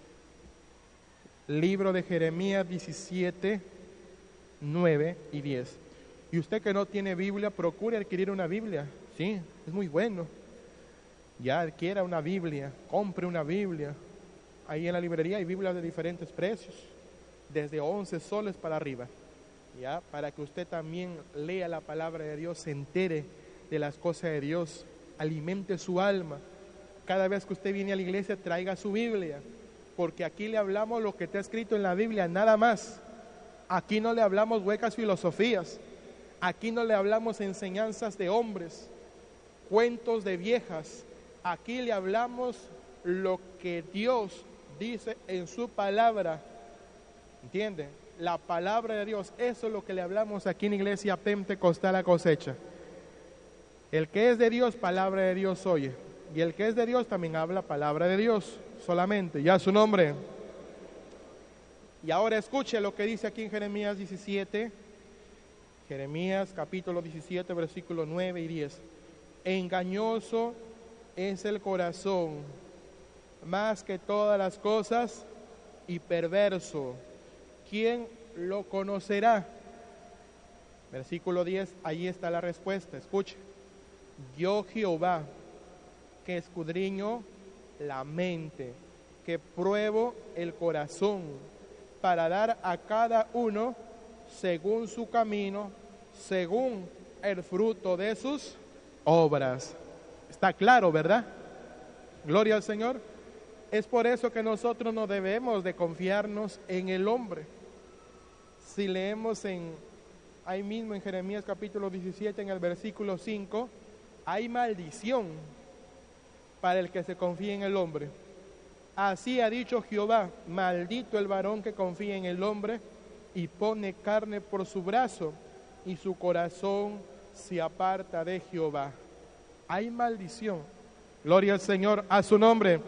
Libro de Jeremías 17, 9 y 10. Y usted que no tiene Biblia, procure adquirir una Biblia. Sí, es muy bueno. Ya adquiera una Biblia, compre una Biblia. Ahí en la librería hay Biblias de diferentes precios, desde 11 soles para arriba, ya, para que usted también lea la palabra de Dios, se entere de las cosas de Dios, alimente su alma. Cada vez que usted viene a la iglesia, traiga su Biblia, porque aquí le hablamos lo que está escrito en la Biblia, nada más. Aquí no le hablamos huecas filosofías, aquí no le hablamos enseñanzas de hombres, cuentos de viejas. Aquí le hablamos lo que Dios dice en su palabra. ¿Entiende? La palabra de Dios, eso es lo que le hablamos aquí en Iglesia Pentecostal La Cosecha. El que es de Dios, palabra de Dios oye. Y el que es de Dios también habla palabra de Dios solamente, ya su nombre. Y ahora escuche lo que dice aquí en Jeremías 17, Jeremías capítulo 17, versículos 9 y 10. Engañoso es el corazón más que todas las cosas y perverso. ¿Quién lo conocerá? Versículo 10, ahí está la respuesta. Escuche. Yo Jehová, que escudriño la mente, que pruebo el corazón, para dar a cada uno según su camino, según el fruto de sus obras. Está claro, ¿verdad? Gloria al Señor. Es por eso que nosotros no debemos de confiarnos en el hombre. Si leemos ahí mismo en Jeremías capítulo 17, en el versículo 5, hay maldición para el que se confía en el hombre. Así ha dicho Jehová: maldito el varón que confía en el hombre y pone carne por su brazo, y su corazón se aparta de Jehová. Hay maldición. Gloria al Señor, a su nombre.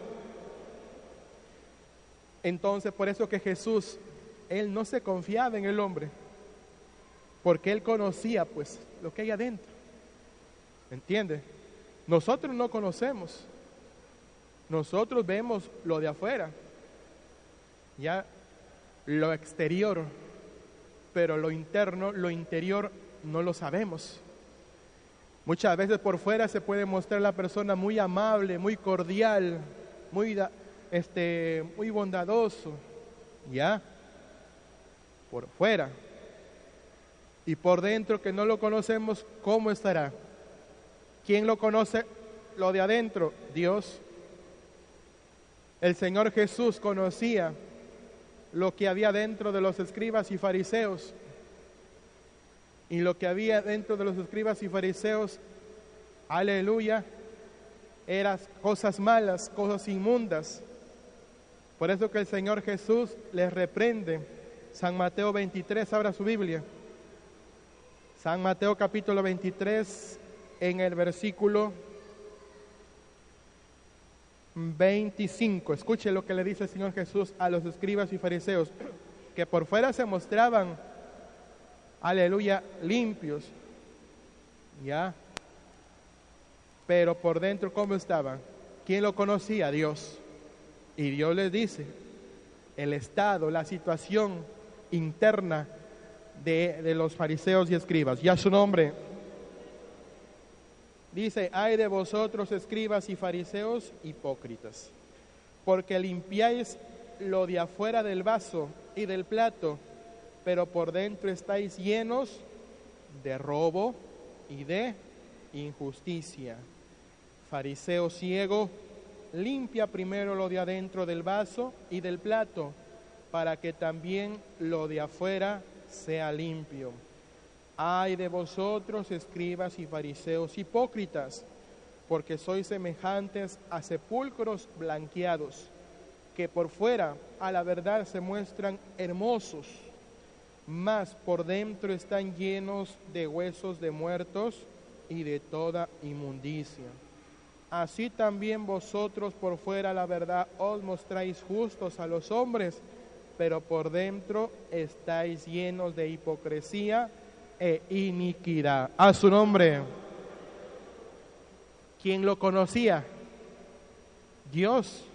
Entonces, por eso que Jesús, Él no se confiaba en el hombre, porque Él conocía pues lo que hay adentro. ¿Entiende? Nosotros no conocemos. Nosotros vemos lo de afuera, ya lo exterior, pero lo interno, lo interior, no lo sabemos. Muchas veces por fuera se puede mostrar la persona muy amable, muy cordial, muy bondadoso, ya, por fuera. Y por dentro, que no lo conocemos, ¿cómo estará? ¿Quién lo conoce lo de adentro? Dios. El Señor Jesús conocía lo que había dentro de los escribas y fariseos. Y lo que había dentro de los escribas y fariseos, aleluya, eran cosas malas, cosas inmundas. Por eso que el Señor Jesús les reprende. San Mateo 23, abra su Biblia. San Mateo capítulo 23, en el versículo 25. Escuche lo que le dice el Señor Jesús a los escribas y fariseos, que por fuera se mostraban, aleluya, limpios, ya, pero por dentro, ¿cómo estaban? ¿Quién lo conocía? Dios. Y Dios les dice el estado, la situación interna de los fariseos y escribas. Y a su nombre. Dice: ay de vosotros, escribas y fariseos hipócritas, porque limpiáis lo de afuera del vaso y del plato, pero por dentro estáis llenos de robo y de injusticia. Fariseo ciego, limpia primero lo de adentro del vaso y del plato, para que también lo de afuera sea limpio. Ay de vosotros, escribas y fariseos hipócritas, porque sois semejantes a sepulcros blanqueados, que por fuera a la verdad se muestran hermosos, mas por dentro están llenos de huesos de muertos y de toda inmundicia. Así también vosotros por fuera la verdad os mostráis justos a los hombres, pero por dentro estáis llenos de hipocresía e iniquidad. A su nombre. ¿Quién lo conocía? Dios.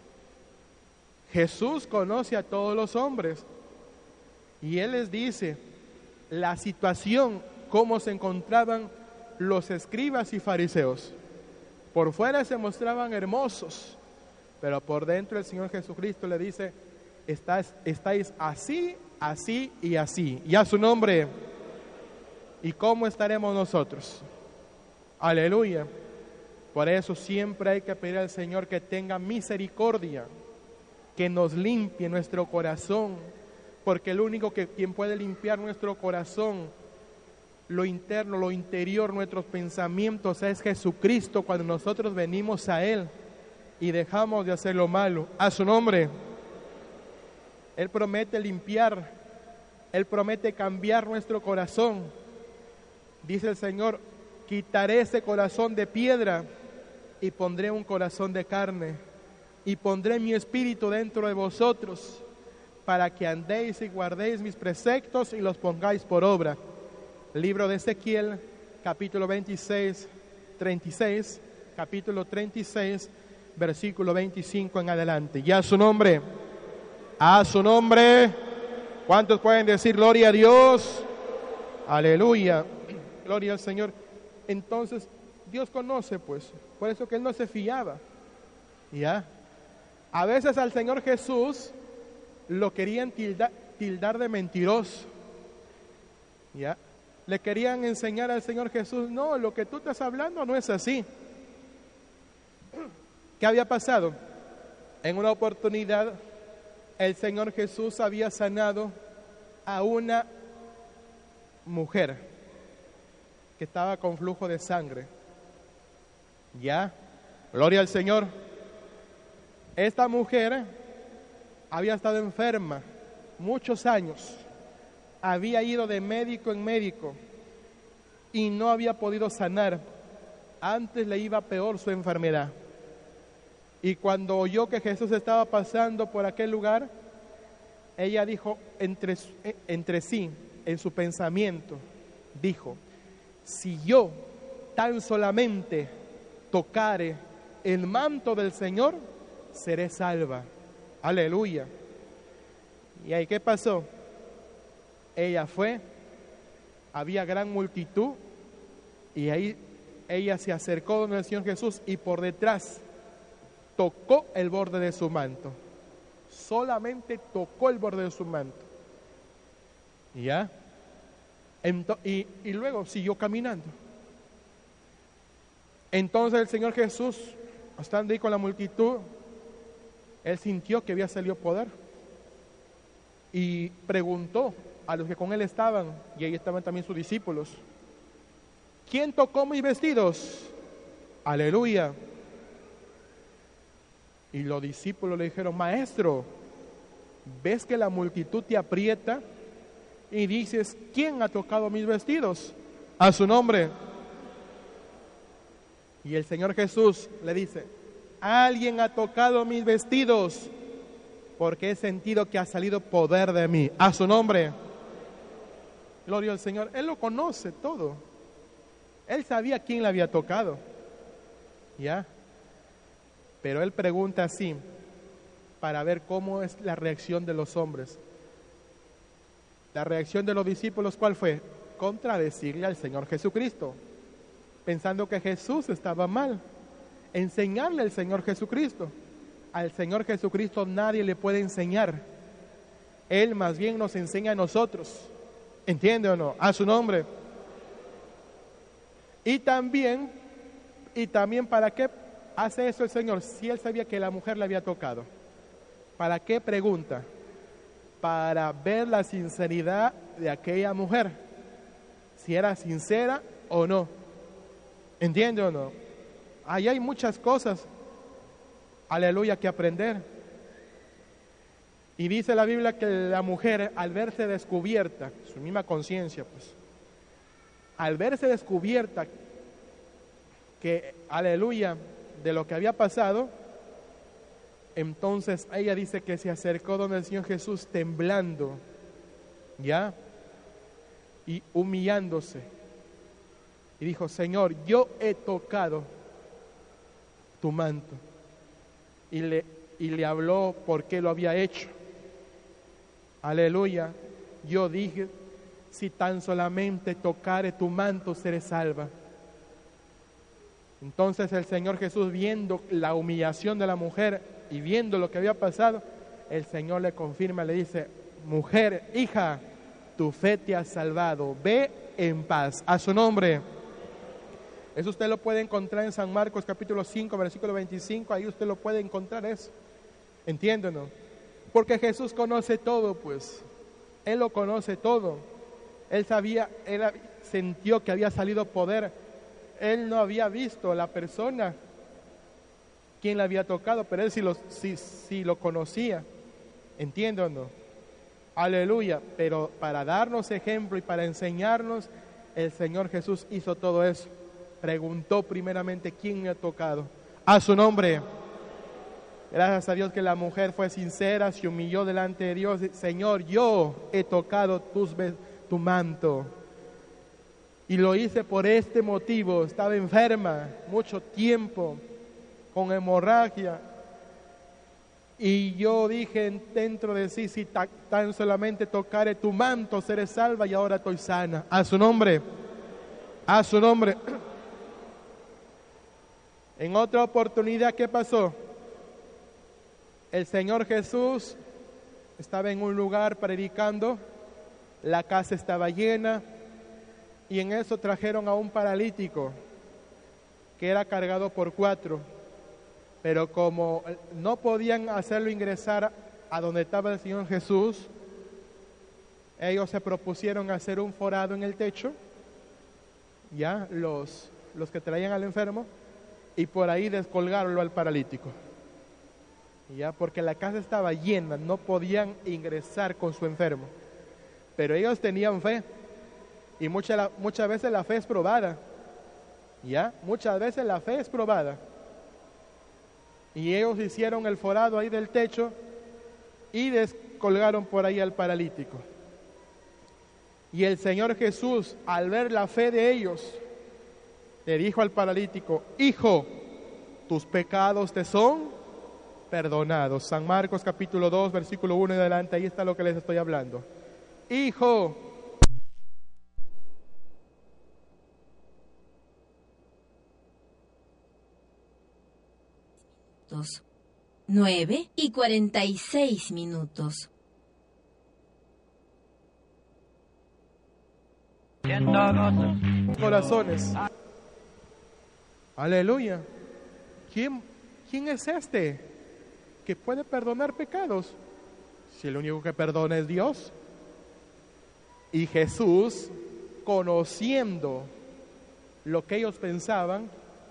Jesús conoce a todos los hombres. Y Él les dice la situación, cómo se encontraban los escribas y fariseos. Por fuera se mostraban hermosos, pero por dentro el Señor Jesucristo le dice: estáis así, así y así. Y a su nombre. ¿Y cómo estaremos nosotros? Aleluya. Por eso siempre hay que pedir al Señor que tenga misericordia, que nos limpie nuestro corazón, porque el único quien puede limpiar nuestro corazón, lo interno, lo interior, nuestros pensamientos, es Jesucristo, cuando nosotros venimos a Él y dejamos de hacer lo malo. A su nombre. Él promete limpiar, Él promete cambiar nuestro corazón. Dice el Señor: quitaré ese corazón de piedra y pondré un corazón de carne, y pondré mi espíritu dentro de vosotros, para que andéis y guardéis mis preceptos y los pongáis por obra. Libro de Ezequiel, capítulo 26, 36, capítulo 36, versículo 25 en adelante. Y a su nombre, a su nombre. ¿Cuántos pueden decir gloria a Dios? Aleluya, gloria al Señor. Entonces, Dios conoce, pues, por eso que Él no se fiaba. ¿Ya? A veces al Señor Jesús lo querían tildar de mentiroso. ¿Ya? Le querían enseñar al Señor Jesús, no, lo que tú estás hablando no es así. ¿Qué había pasado? En una oportunidad, el Señor Jesús había sanado a una mujer que estaba con flujo de sangre. ¿Ya? Gloria al Señor. Esta mujer había estado enferma muchos años. Había ido de médico en médico y no había podido sanar. Antes le iba peor su enfermedad. Y cuando oyó que Jesús estaba pasando por aquel lugar, ella dijo entre sí, en su pensamiento, dijo, si yo tan solamente tocare el manto del Señor, seré salva. Aleluya. ¿Y ahí qué pasó? Ella fue, había gran multitud, y ahí ella se acercó donde el Señor Jesús y por detrás tocó el borde de su manto. Solamente tocó el borde de su manto. ¿Ya? Y luego siguió caminando. Entonces el Señor Jesús, estando ahí con la multitud, él sintió que había salido poder y preguntó a los que con él estaban, y ahí estaban también sus discípulos, ¿quién tocó mis vestidos? Aleluya. Y los discípulos le dijeron, maestro, ¿ves que la multitud te aprieta? Y dices, ¿quién ha tocado mis vestidos? A su nombre. Y el Señor Jesús le dice, alguien ha tocado mis vestidos, porque he sentido que ha salido poder de mí. A su nombre. Gloria al Señor. Él lo conoce todo. Él sabía quién le había tocado. ¿Ya? Pero él pregunta así, para ver cómo es la reacción de los hombres. La reacción de los discípulos, ¿cuál fue? Contradecirle al Señor Jesucristo, pensando que Jesús estaba mal. Enseñarle al Señor Jesucristo. Al Señor Jesucristo nadie le puede enseñar. Él más bien nos enseña a nosotros. ¿Entiende o no? A su nombre. Y también ¿para qué hace eso el Señor? Si Él sabía que la mujer le había tocado. ¿Para qué pregunta? Para ver la sinceridad de aquella mujer. Si era sincera o no. ¿Entiende o no? Ahí hay muchas cosas, aleluya, que aprender. Y dice la Biblia que la mujer, al verse descubierta, su misma conciencia, pues, al verse descubierta que, aleluya, de lo que había pasado, entonces ella dice que se acercó donde el Señor Jesús temblando, ¿ya? Y humillándose. Y dijo, Señor, yo he tocado tu manto. Y le habló por qué lo había hecho. Aleluya. Yo dije, si tan solamente tocare tu manto, seré salva. Entonces el Señor Jesús, viendo la humillación de la mujer y viendo lo que había pasado, el Señor le confirma, le dice, mujer, hija, tu fe te ha salvado, ve en paz. A su nombre. Eso usted lo puede encontrar en San Marcos capítulo 5, versículo 25, ahí usted lo puede encontrar eso. ¿Entiéndenos? Porque Jesús conoce todo, pues. Él lo conoce todo. Él sabía, él sintió que había salido poder. Él no había visto la persona quien le había tocado, pero él sí lo conocía. ¿Entiende o no? Aleluya. Pero para darnos ejemplo y para enseñarnos, el Señor Jesús hizo todo eso. Preguntó primeramente quién me ha tocado. A su nombre. Gracias a Dios que la mujer fue sincera, se humilló delante de Dios. Señor, yo he tocado tu manto. Y lo hice por este motivo. Estaba enferma mucho tiempo, con hemorragia. Y yo dije dentro de sí, si tan solamente tocare tu manto, seré salva, y ahora estoy sana. A su nombre. A su nombre. En otra oportunidad, ¿qué pasó? El Señor Jesús estaba en un lugar predicando, la casa estaba llena y en eso trajeron a un paralítico que era cargado por 4, pero como no podían hacerlo ingresar a donde estaba el Señor Jesús, ellos se propusieron hacer un forado en el techo, ya los que traían al enfermo, y por ahí descolgarlo al paralítico, ya porque la casa estaba llena, no podían ingresar con su enfermo, pero ellos tenían fe, y muchas veces la fe es probada, ya, muchas veces la fe es probada, y ellos hicieron el forado ahí del techo y descolgaron por ahí al paralítico. Y el Señor Jesús, al ver la fe de ellos, le dijo al paralítico: hijo, tus pecados te son perdonados. San Marcos capítulo 2, versículo 1 y adelante, ahí está lo que les estoy hablando. Hijo. 9:46. Corazones. Aleluya. ¿Quién es este que puede perdonar pecados? Si el único que perdona es Dios. Y Jesús, conociendo lo que ellos pensaban,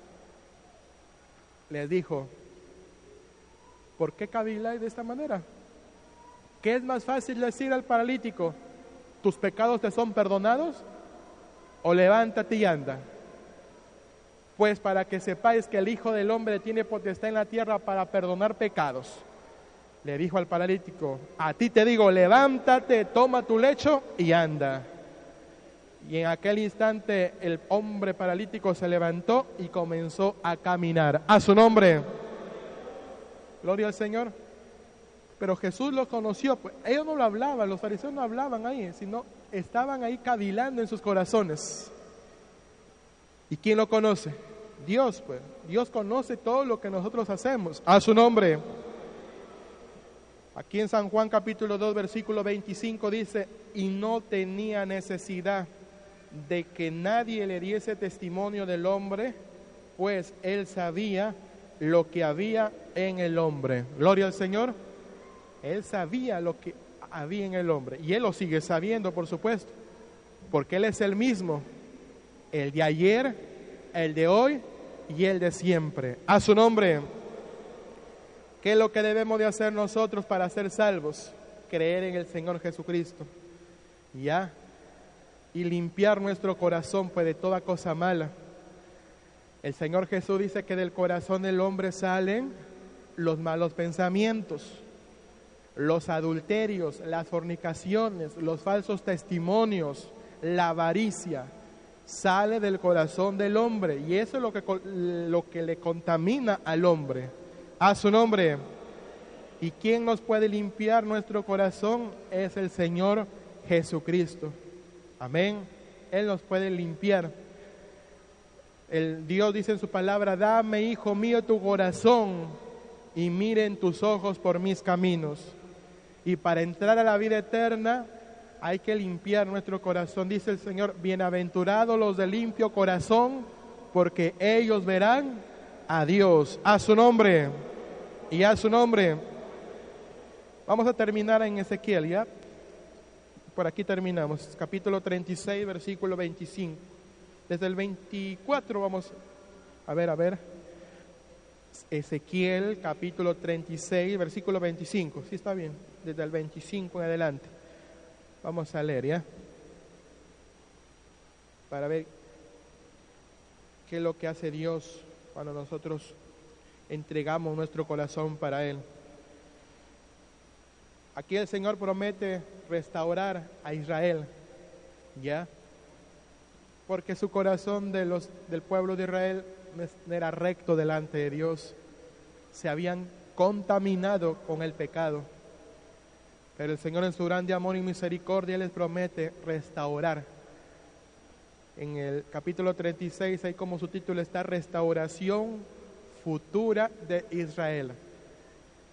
les dijo: ¿por qué caviláis de esta manera? ¿Qué es más fácil decir al paralítico: tus pecados te son perdonados? ¿O levántate y anda? Pues para que sepáis que el Hijo del Hombre tiene potestad en la tierra para perdonar pecados. Le dijo al paralítico: a ti te digo, levántate, toma tu lecho y anda. Y en aquel instante el hombre paralítico se levantó y comenzó a caminar. A su nombre. Gloria al Señor. Pero Jesús los conoció. Pues ellos no lo hablaban, los fariseos no hablaban ahí, sino estaban ahí cavilando en sus corazones. ¿Y quién lo conoce? Dios, pues. Dios conoce todo lo que nosotros hacemos. A su nombre. Aquí en San Juan capítulo 2, versículo 25 dice: y no tenía necesidad de que nadie le diese testimonio del hombre, pues él sabía lo que había en el hombre. Gloria al Señor. Él sabía lo que había en el hombre, y él lo sigue sabiendo, por supuesto, porque él es el mismo, el de ayer, el de hoy y el de siempre. A su nombre. ¿Qué es lo que debemos de hacer nosotros para ser salvos? Creer en el Señor Jesucristo, ya, y limpiar nuestro corazón pues de toda cosa mala. El Señor Jesús dice que del corazón del hombre salen los malos pensamientos, los adulterios, las fornicaciones, los falsos testimonios, la avaricia. Sale del corazón del hombre, y eso es lo que le contamina al hombre. A su nombre. ¿Y quién nos puede limpiar nuestro corazón? Es el Señor Jesucristo. Amén. Él nos puede limpiar. El Dios dice en su palabra: dame, hijo mío, tu corazón, y miren tus ojos por mis caminos. Y para entrar a la vida eterna hay que limpiar nuestro corazón. Dice el Señor: bienaventurados los de limpio corazón, porque ellos verán a Dios. A su nombre. Y a su nombre. Vamos a terminar en Ezequiel, ¿ya? Por aquí terminamos. Capítulo 36, versículo 25. Desde el 24 vamos a ver. Ezequiel, capítulo 36, versículo 25. ¿Sí está bien? Desde el 25 en adelante. Vamos a leer, ¿ya? Para ver qué es lo que hace Dios cuando nosotros entregamos nuestro corazón para Él. Aquí el Señor promete restaurar a Israel, ¿ya? Porque su corazón del pueblo de Israel no era recto delante de Dios. Se habían contaminado con el pecado. Pero el Señor, en su grande amor y misericordia, les promete restaurar. En el capítulo 36, ahí como su título está: restauración futura de Israel.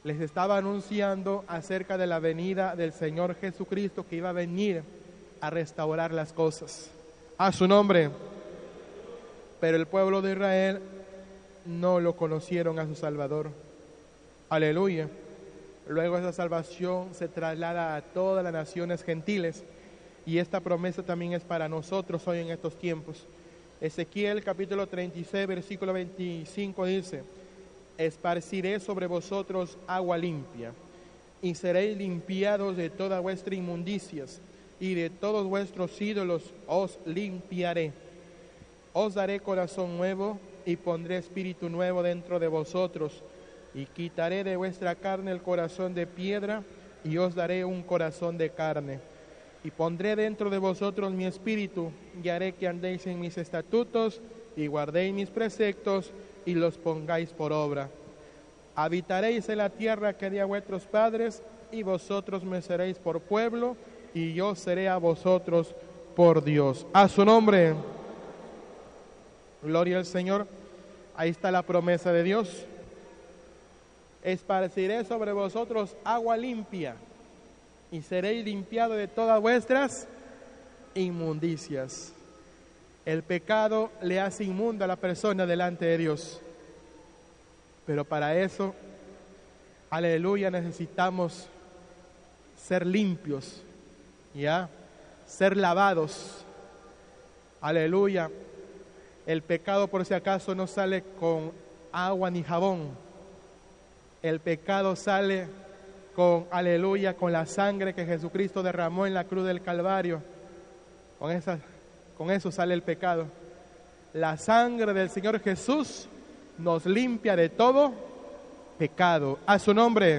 Les estaba anunciando acerca de la venida del Señor Jesucristo, que iba a venir a restaurar las cosas. A su nombre. Pero el pueblo de Israel no lo conocieron a su Salvador. Aleluya. Luego esa salvación se traslada a todas las naciones gentiles, y esta promesa también es para nosotros hoy en estos tiempos. Ezequiel capítulo 36 versículo 25 dice: esparciré sobre vosotros agua limpia, y seréis limpiados de todas vuestras inmundicias, y de todos vuestros ídolos os limpiaré. Os daré corazón nuevo, y pondré espíritu nuevo dentro de vosotros, y quitaré de vuestra carne el corazón de piedra, y os daré un corazón de carne. Y pondré dentro de vosotros mi espíritu, y haré que andéis en mis estatutos, y guardéis mis preceptos, y los pongáis por obra. Habitaréis en la tierra que di a vuestros padres, y vosotros me seréis por pueblo, y yo seré a vosotros por Dios. A su nombre. Gloria al Señor. Ahí está la promesa de Dios. Esparciré sobre vosotros agua limpia, y seréis limpiados de todas vuestras inmundicias. El pecado le hace inmunda a la persona delante de Dios. Pero para eso, aleluya, necesitamos ser limpios, ¿ya? Ser lavados. Aleluya. El pecado, por si acaso, no sale con agua ni jabón. El pecado sale con, aleluya, con la sangre que Jesucristo derramó en la cruz del Calvario. Con eso sale el pecado. La sangre del Señor Jesús nos limpia de todo pecado. A su nombre.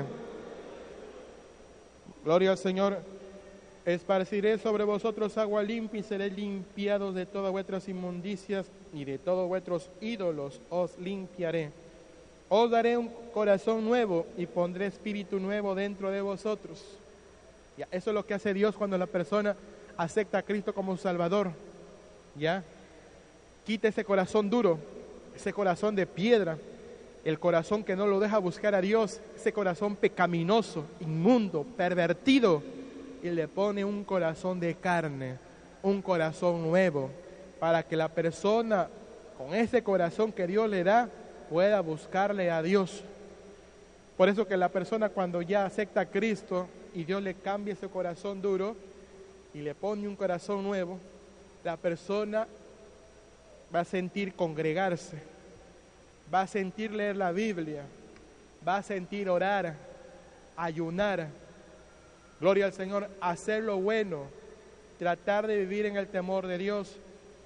Gloria al Señor. Esparciré sobre vosotros agua limpia, y seréis limpiados de todas vuestras inmundicias, y de todos vuestros ídolos os limpiaré. Os daré un corazón nuevo, y pondré espíritu nuevo dentro de vosotros. Ya, eso es lo que hace Dios cuando la persona acepta a Cristo como Salvador. ¿Ya? Quita ese corazón duro, ese corazón de piedra, el corazón que no lo deja buscar a Dios, ese corazón pecaminoso, inmundo, pervertido, y le pone un corazón de carne, un corazón nuevo, para que la persona con ese corazón que Dios le da pueda buscarle a Dios. Por eso que la persona, cuando ya acepta a Cristo y Dios le cambia ese corazón duro y le pone un corazón nuevo, la persona va a sentir congregarse, va a sentir leer la Biblia, va a sentir orar, ayunar, gloria al Señor, hacer lo bueno, tratar de vivir en el temor de Dios.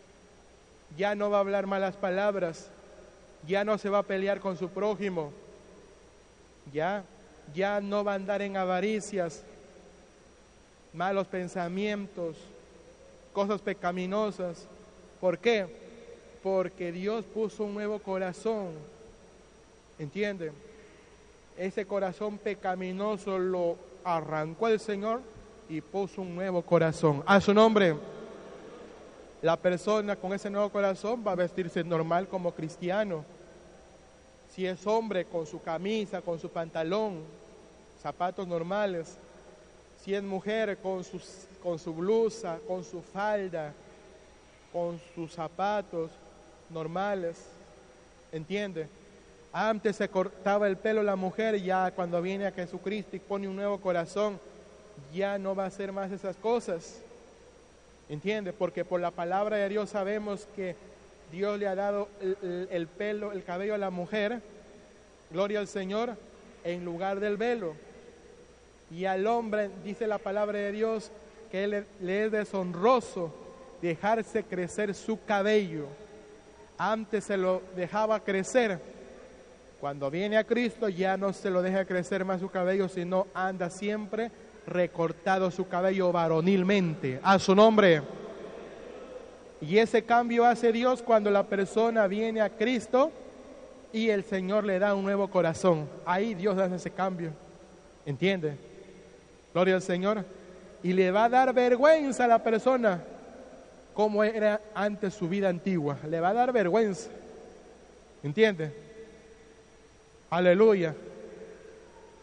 Ya no va a hablar malas palabras, ya no se va a pelear con su prójimo, ya no va a andar en avaricias, malos pensamientos, cosas pecaminosas. ¿Por qué? Porque Dios puso un nuevo corazón, ¿entienden? Ese corazón pecaminoso lo arrancó el Señor y puso un nuevo corazón. A su nombre. La persona con ese nuevo corazón va a vestirse normal como cristiano. Si es hombre, con su camisa, con su pantalón, zapatos normales. Si es mujer, con su blusa, con su falda, con sus zapatos normales. ¿Entiende? Antes se cortaba el pelo la mujer, y ya cuando viene a Jesucristo y pone un nuevo corazón, ya no va a hacer más esas cosas. ¿Entiende? Porque por la palabra de Dios sabemos que Dios le ha dado el pelo, el cabello a la mujer, gloria al Señor, en lugar del velo. Y al hombre, dice la palabra de Dios, que le es deshonroso dejarse crecer su cabello. Antes se lo dejaba crecer. Cuando viene a Cristo ya no se lo deja crecer más su cabello, sino anda siempre recortado su cabello varonilmente. A su nombre. Y ese cambio hace Dios cuando la persona viene a Cristo y el Señor le da un nuevo corazón. Ahí Dios hace ese cambio. ¿Entiende? Gloria al Señor. Y le va a dar vergüenza a la persona como era antes su vida antigua. Le va a dar vergüenza. ¿Entiende? Aleluya.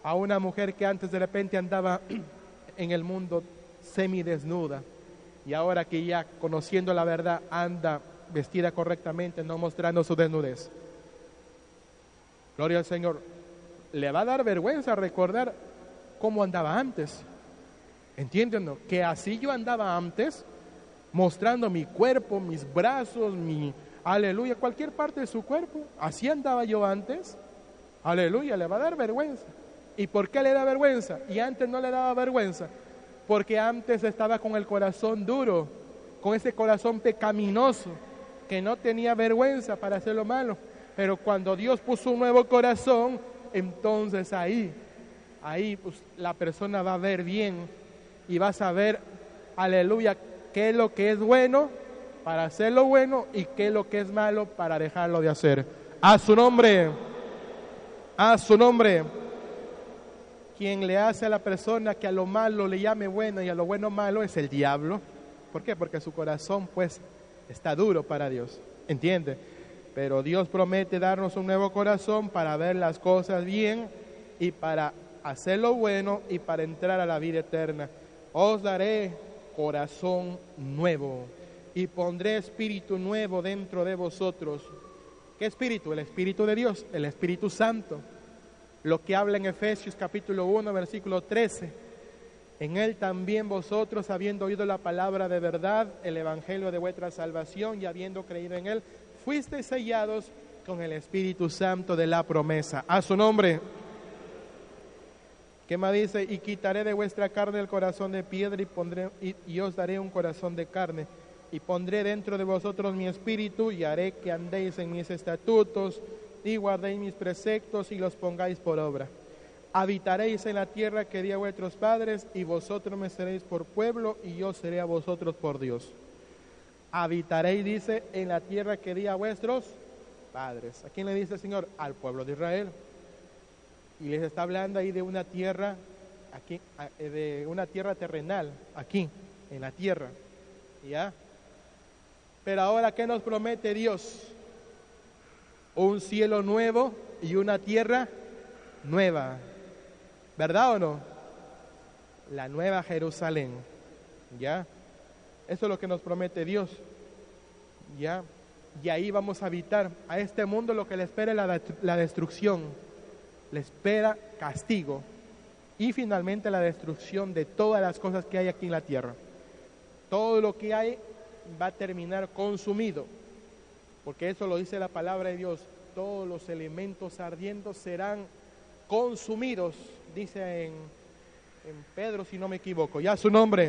a una mujer que antes de repente andaba en el mundo semidesnuda y ahora que ya conociendo la verdad anda vestida correctamente, no mostrando su desnudez. Gloria al Señor. Le va a dar vergüenza recordar cómo andaba antes. ¿Entienden? Que así yo andaba antes, mostrando mi cuerpo, mis brazos, aleluya, cualquier parte de su cuerpo. Así andaba yo antes. Aleluya, le va a dar vergüenza. ¿Y por qué le da vergüenza? Y antes no le daba vergüenza. Porque antes estaba con el corazón duro, con ese corazón pecaminoso, que no tenía vergüenza para hacer lo malo. Pero cuando Dios puso un nuevo corazón, entonces ahí pues, la persona va a ver bien y va a saber, aleluya, qué es lo que es bueno para hacer lo bueno y qué es lo que es malo para dejarlo de hacer. A su nombre, a su nombre. Quien le hace a la persona que a lo malo le llame bueno y a lo bueno malo es el diablo. ¿Por qué? Porque su corazón pues está duro para Dios, ¿entiende? Pero Dios promete darnos un nuevo corazón para ver las cosas bien y para hacer lo bueno y para entrar a la vida eterna. Os daré corazón nuevo y pondré espíritu nuevo dentro de vosotros. ¿Qué espíritu? El Espíritu de Dios, el Espíritu Santo. Lo que habla en Efesios capítulo 1, versículo 13. En él también vosotros, habiendo oído la palabra de verdad, el evangelio de vuestra salvación, y habiendo creído en él, fuisteis sellados con el Espíritu Santo de la promesa. A su nombre. ¿Qué más dice? Y quitaré de vuestra carne el corazón de piedra y os daré un corazón de carne. Y pondré dentro de vosotros mi espíritu y haré que andéis en mis estatutos y guardéis mis preceptos y los pongáis por obra. Habitaréis en la tierra que di a vuestros padres y vosotros me seréis por pueblo y yo seré a vosotros por Dios. Habitaréis, dice, en la tierra que di a vuestros padres. ¿A quién le dice el Señor? Al pueblo de Israel. Y les está hablando ahí de una tierra, aquí, de una tierra terrenal, aquí, en la tierra. ¿Ya? Pero ahora, ¿qué nos promete Dios? Un cielo nuevo y una tierra nueva. ¿Verdad o no? La nueva Jerusalén. ¿Ya? Eso es lo que nos promete Dios. ¿Ya? Y ahí vamos a habitar. A este mundo lo que le espera es la destrucción. Le espera castigo. Y finalmente la destrucción de todas las cosas que hay aquí en la tierra. Todo lo que hay va a terminar consumido. Porque eso lo dice la palabra de Dios. Todos los elementos ardientes serán consumidos, dice en Pedro, si no me equivoco. Ya su nombre.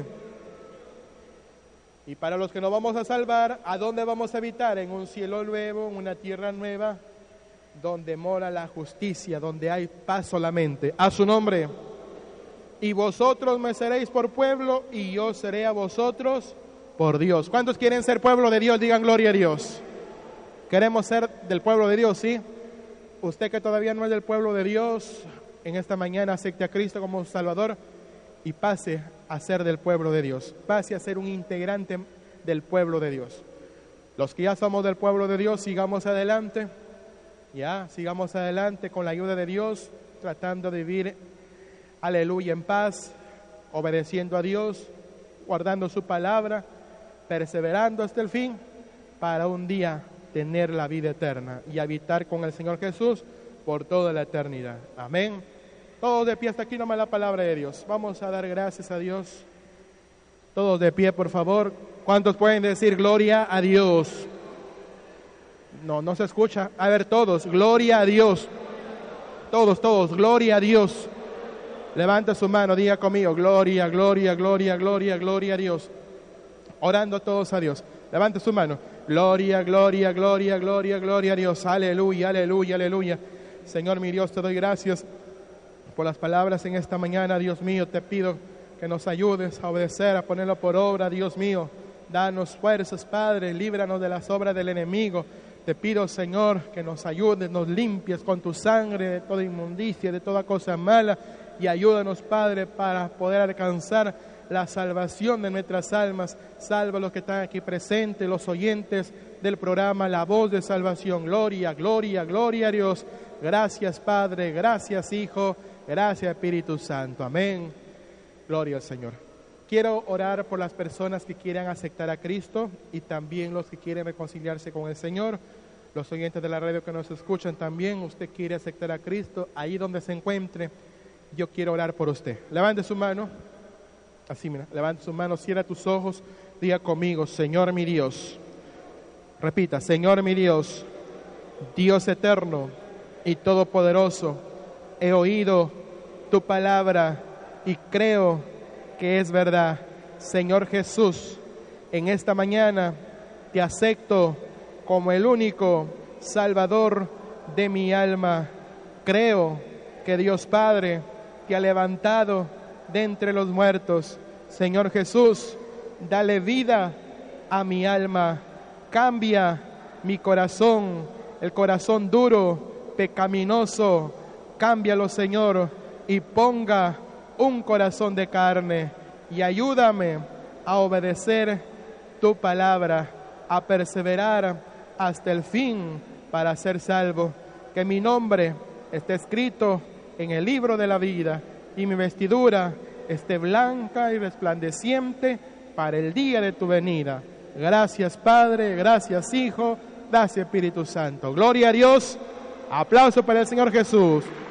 Y para los que nos vamos a salvar, ¿a dónde vamos a habitar? En un cielo nuevo, en una tierra nueva, donde mora la justicia, donde hay paz solamente. A su nombre. Y vosotros me seréis por pueblo y yo seré a vosotros por Dios. ¿Cuántos quieren ser pueblo de Dios? Digan gloria a Dios. Queremos ser del pueblo de Dios, ¿sí? Usted que todavía no es del pueblo de Dios, en esta mañana acepte a Cristo como Salvador y pase a ser del pueblo de Dios. Pase a ser un integrante del pueblo de Dios. Los que ya somos del pueblo de Dios, sigamos adelante. Ya, sigamos adelante con la ayuda de Dios, tratando de vivir, aleluya, en paz, obedeciendo a Dios, guardando su palabra, perseverando hasta el fin, para un día tener la vida eterna y habitar con el Señor Jesús por toda la eternidad. Amén. Todos de pie, hasta aquí nomás la palabra de Dios. Vamos a dar gracias a Dios. Todos de pie, por favor. ¿Cuántos pueden decir gloria a Dios? No se escucha. A ver, todos, gloria a Dios. Todos, gloria a Dios. Levanta su mano, diga conmigo, gloria, gloria, gloria, gloria, gloria a Dios. Orando todos a Dios. Levante su mano. Gloria, gloria, gloria, gloria, gloria a Dios. Aleluya, aleluya, aleluya. Señor mi Dios, te doy gracias por las palabras en esta mañana. Dios mío, te pido que nos ayudes a obedecer, a ponerlo por obra. Dios mío, danos fuerzas, Padre. Líbranos de las obras del enemigo. Te pido, Señor, que nos ayudes, nos limpies con tu sangre de toda inmundicia, de toda cosa mala. Y ayúdanos, Padre, para poder alcanzar la salvación de nuestras almas. Salva a los que están aquí presentes, los oyentes del programa La Voz de Salvación. Gloria, gloria, gloria a Dios. Gracias, Padre, gracias, Hijo, Gracias, Espíritu Santo. Amén. Gloria al Señor. Quiero orar por las personas que quieran aceptar a Cristo y también los que quieren reconciliarse con el Señor. Los oyentes de la radio que nos escuchan también, usted quiere aceptar a Cristo, ahí donde se encuentre, yo quiero orar por usted. Levante su mano, así mira, levante su mano, cierra tus ojos, diga conmigo, Señor mi Dios. Repita, Señor mi Dios, Dios eterno y todopoderoso, he oído tu palabra y creo que es verdad. Señor Jesús, en esta mañana te acepto como el único Salvador de mi alma. Creo que Dios Padre te ha levantado de entre los muertos. Señor Jesús, dale vida a mi alma. Cambia mi corazón, el corazón duro, pecaminoso. Cámbialo, Señor, y ponga un corazón de carne. Y ayúdame a obedecer tu palabra, a perseverar hasta el fin para ser salvo. Que mi nombre esté escrito en el libro de la vida y mi vestidura esté blanca y resplandeciente para el día de tu venida. Gracias, Padre, gracias, Hijo, gracias, Espíritu Santo. Gloria a Dios. Aplauso para el Señor Jesús.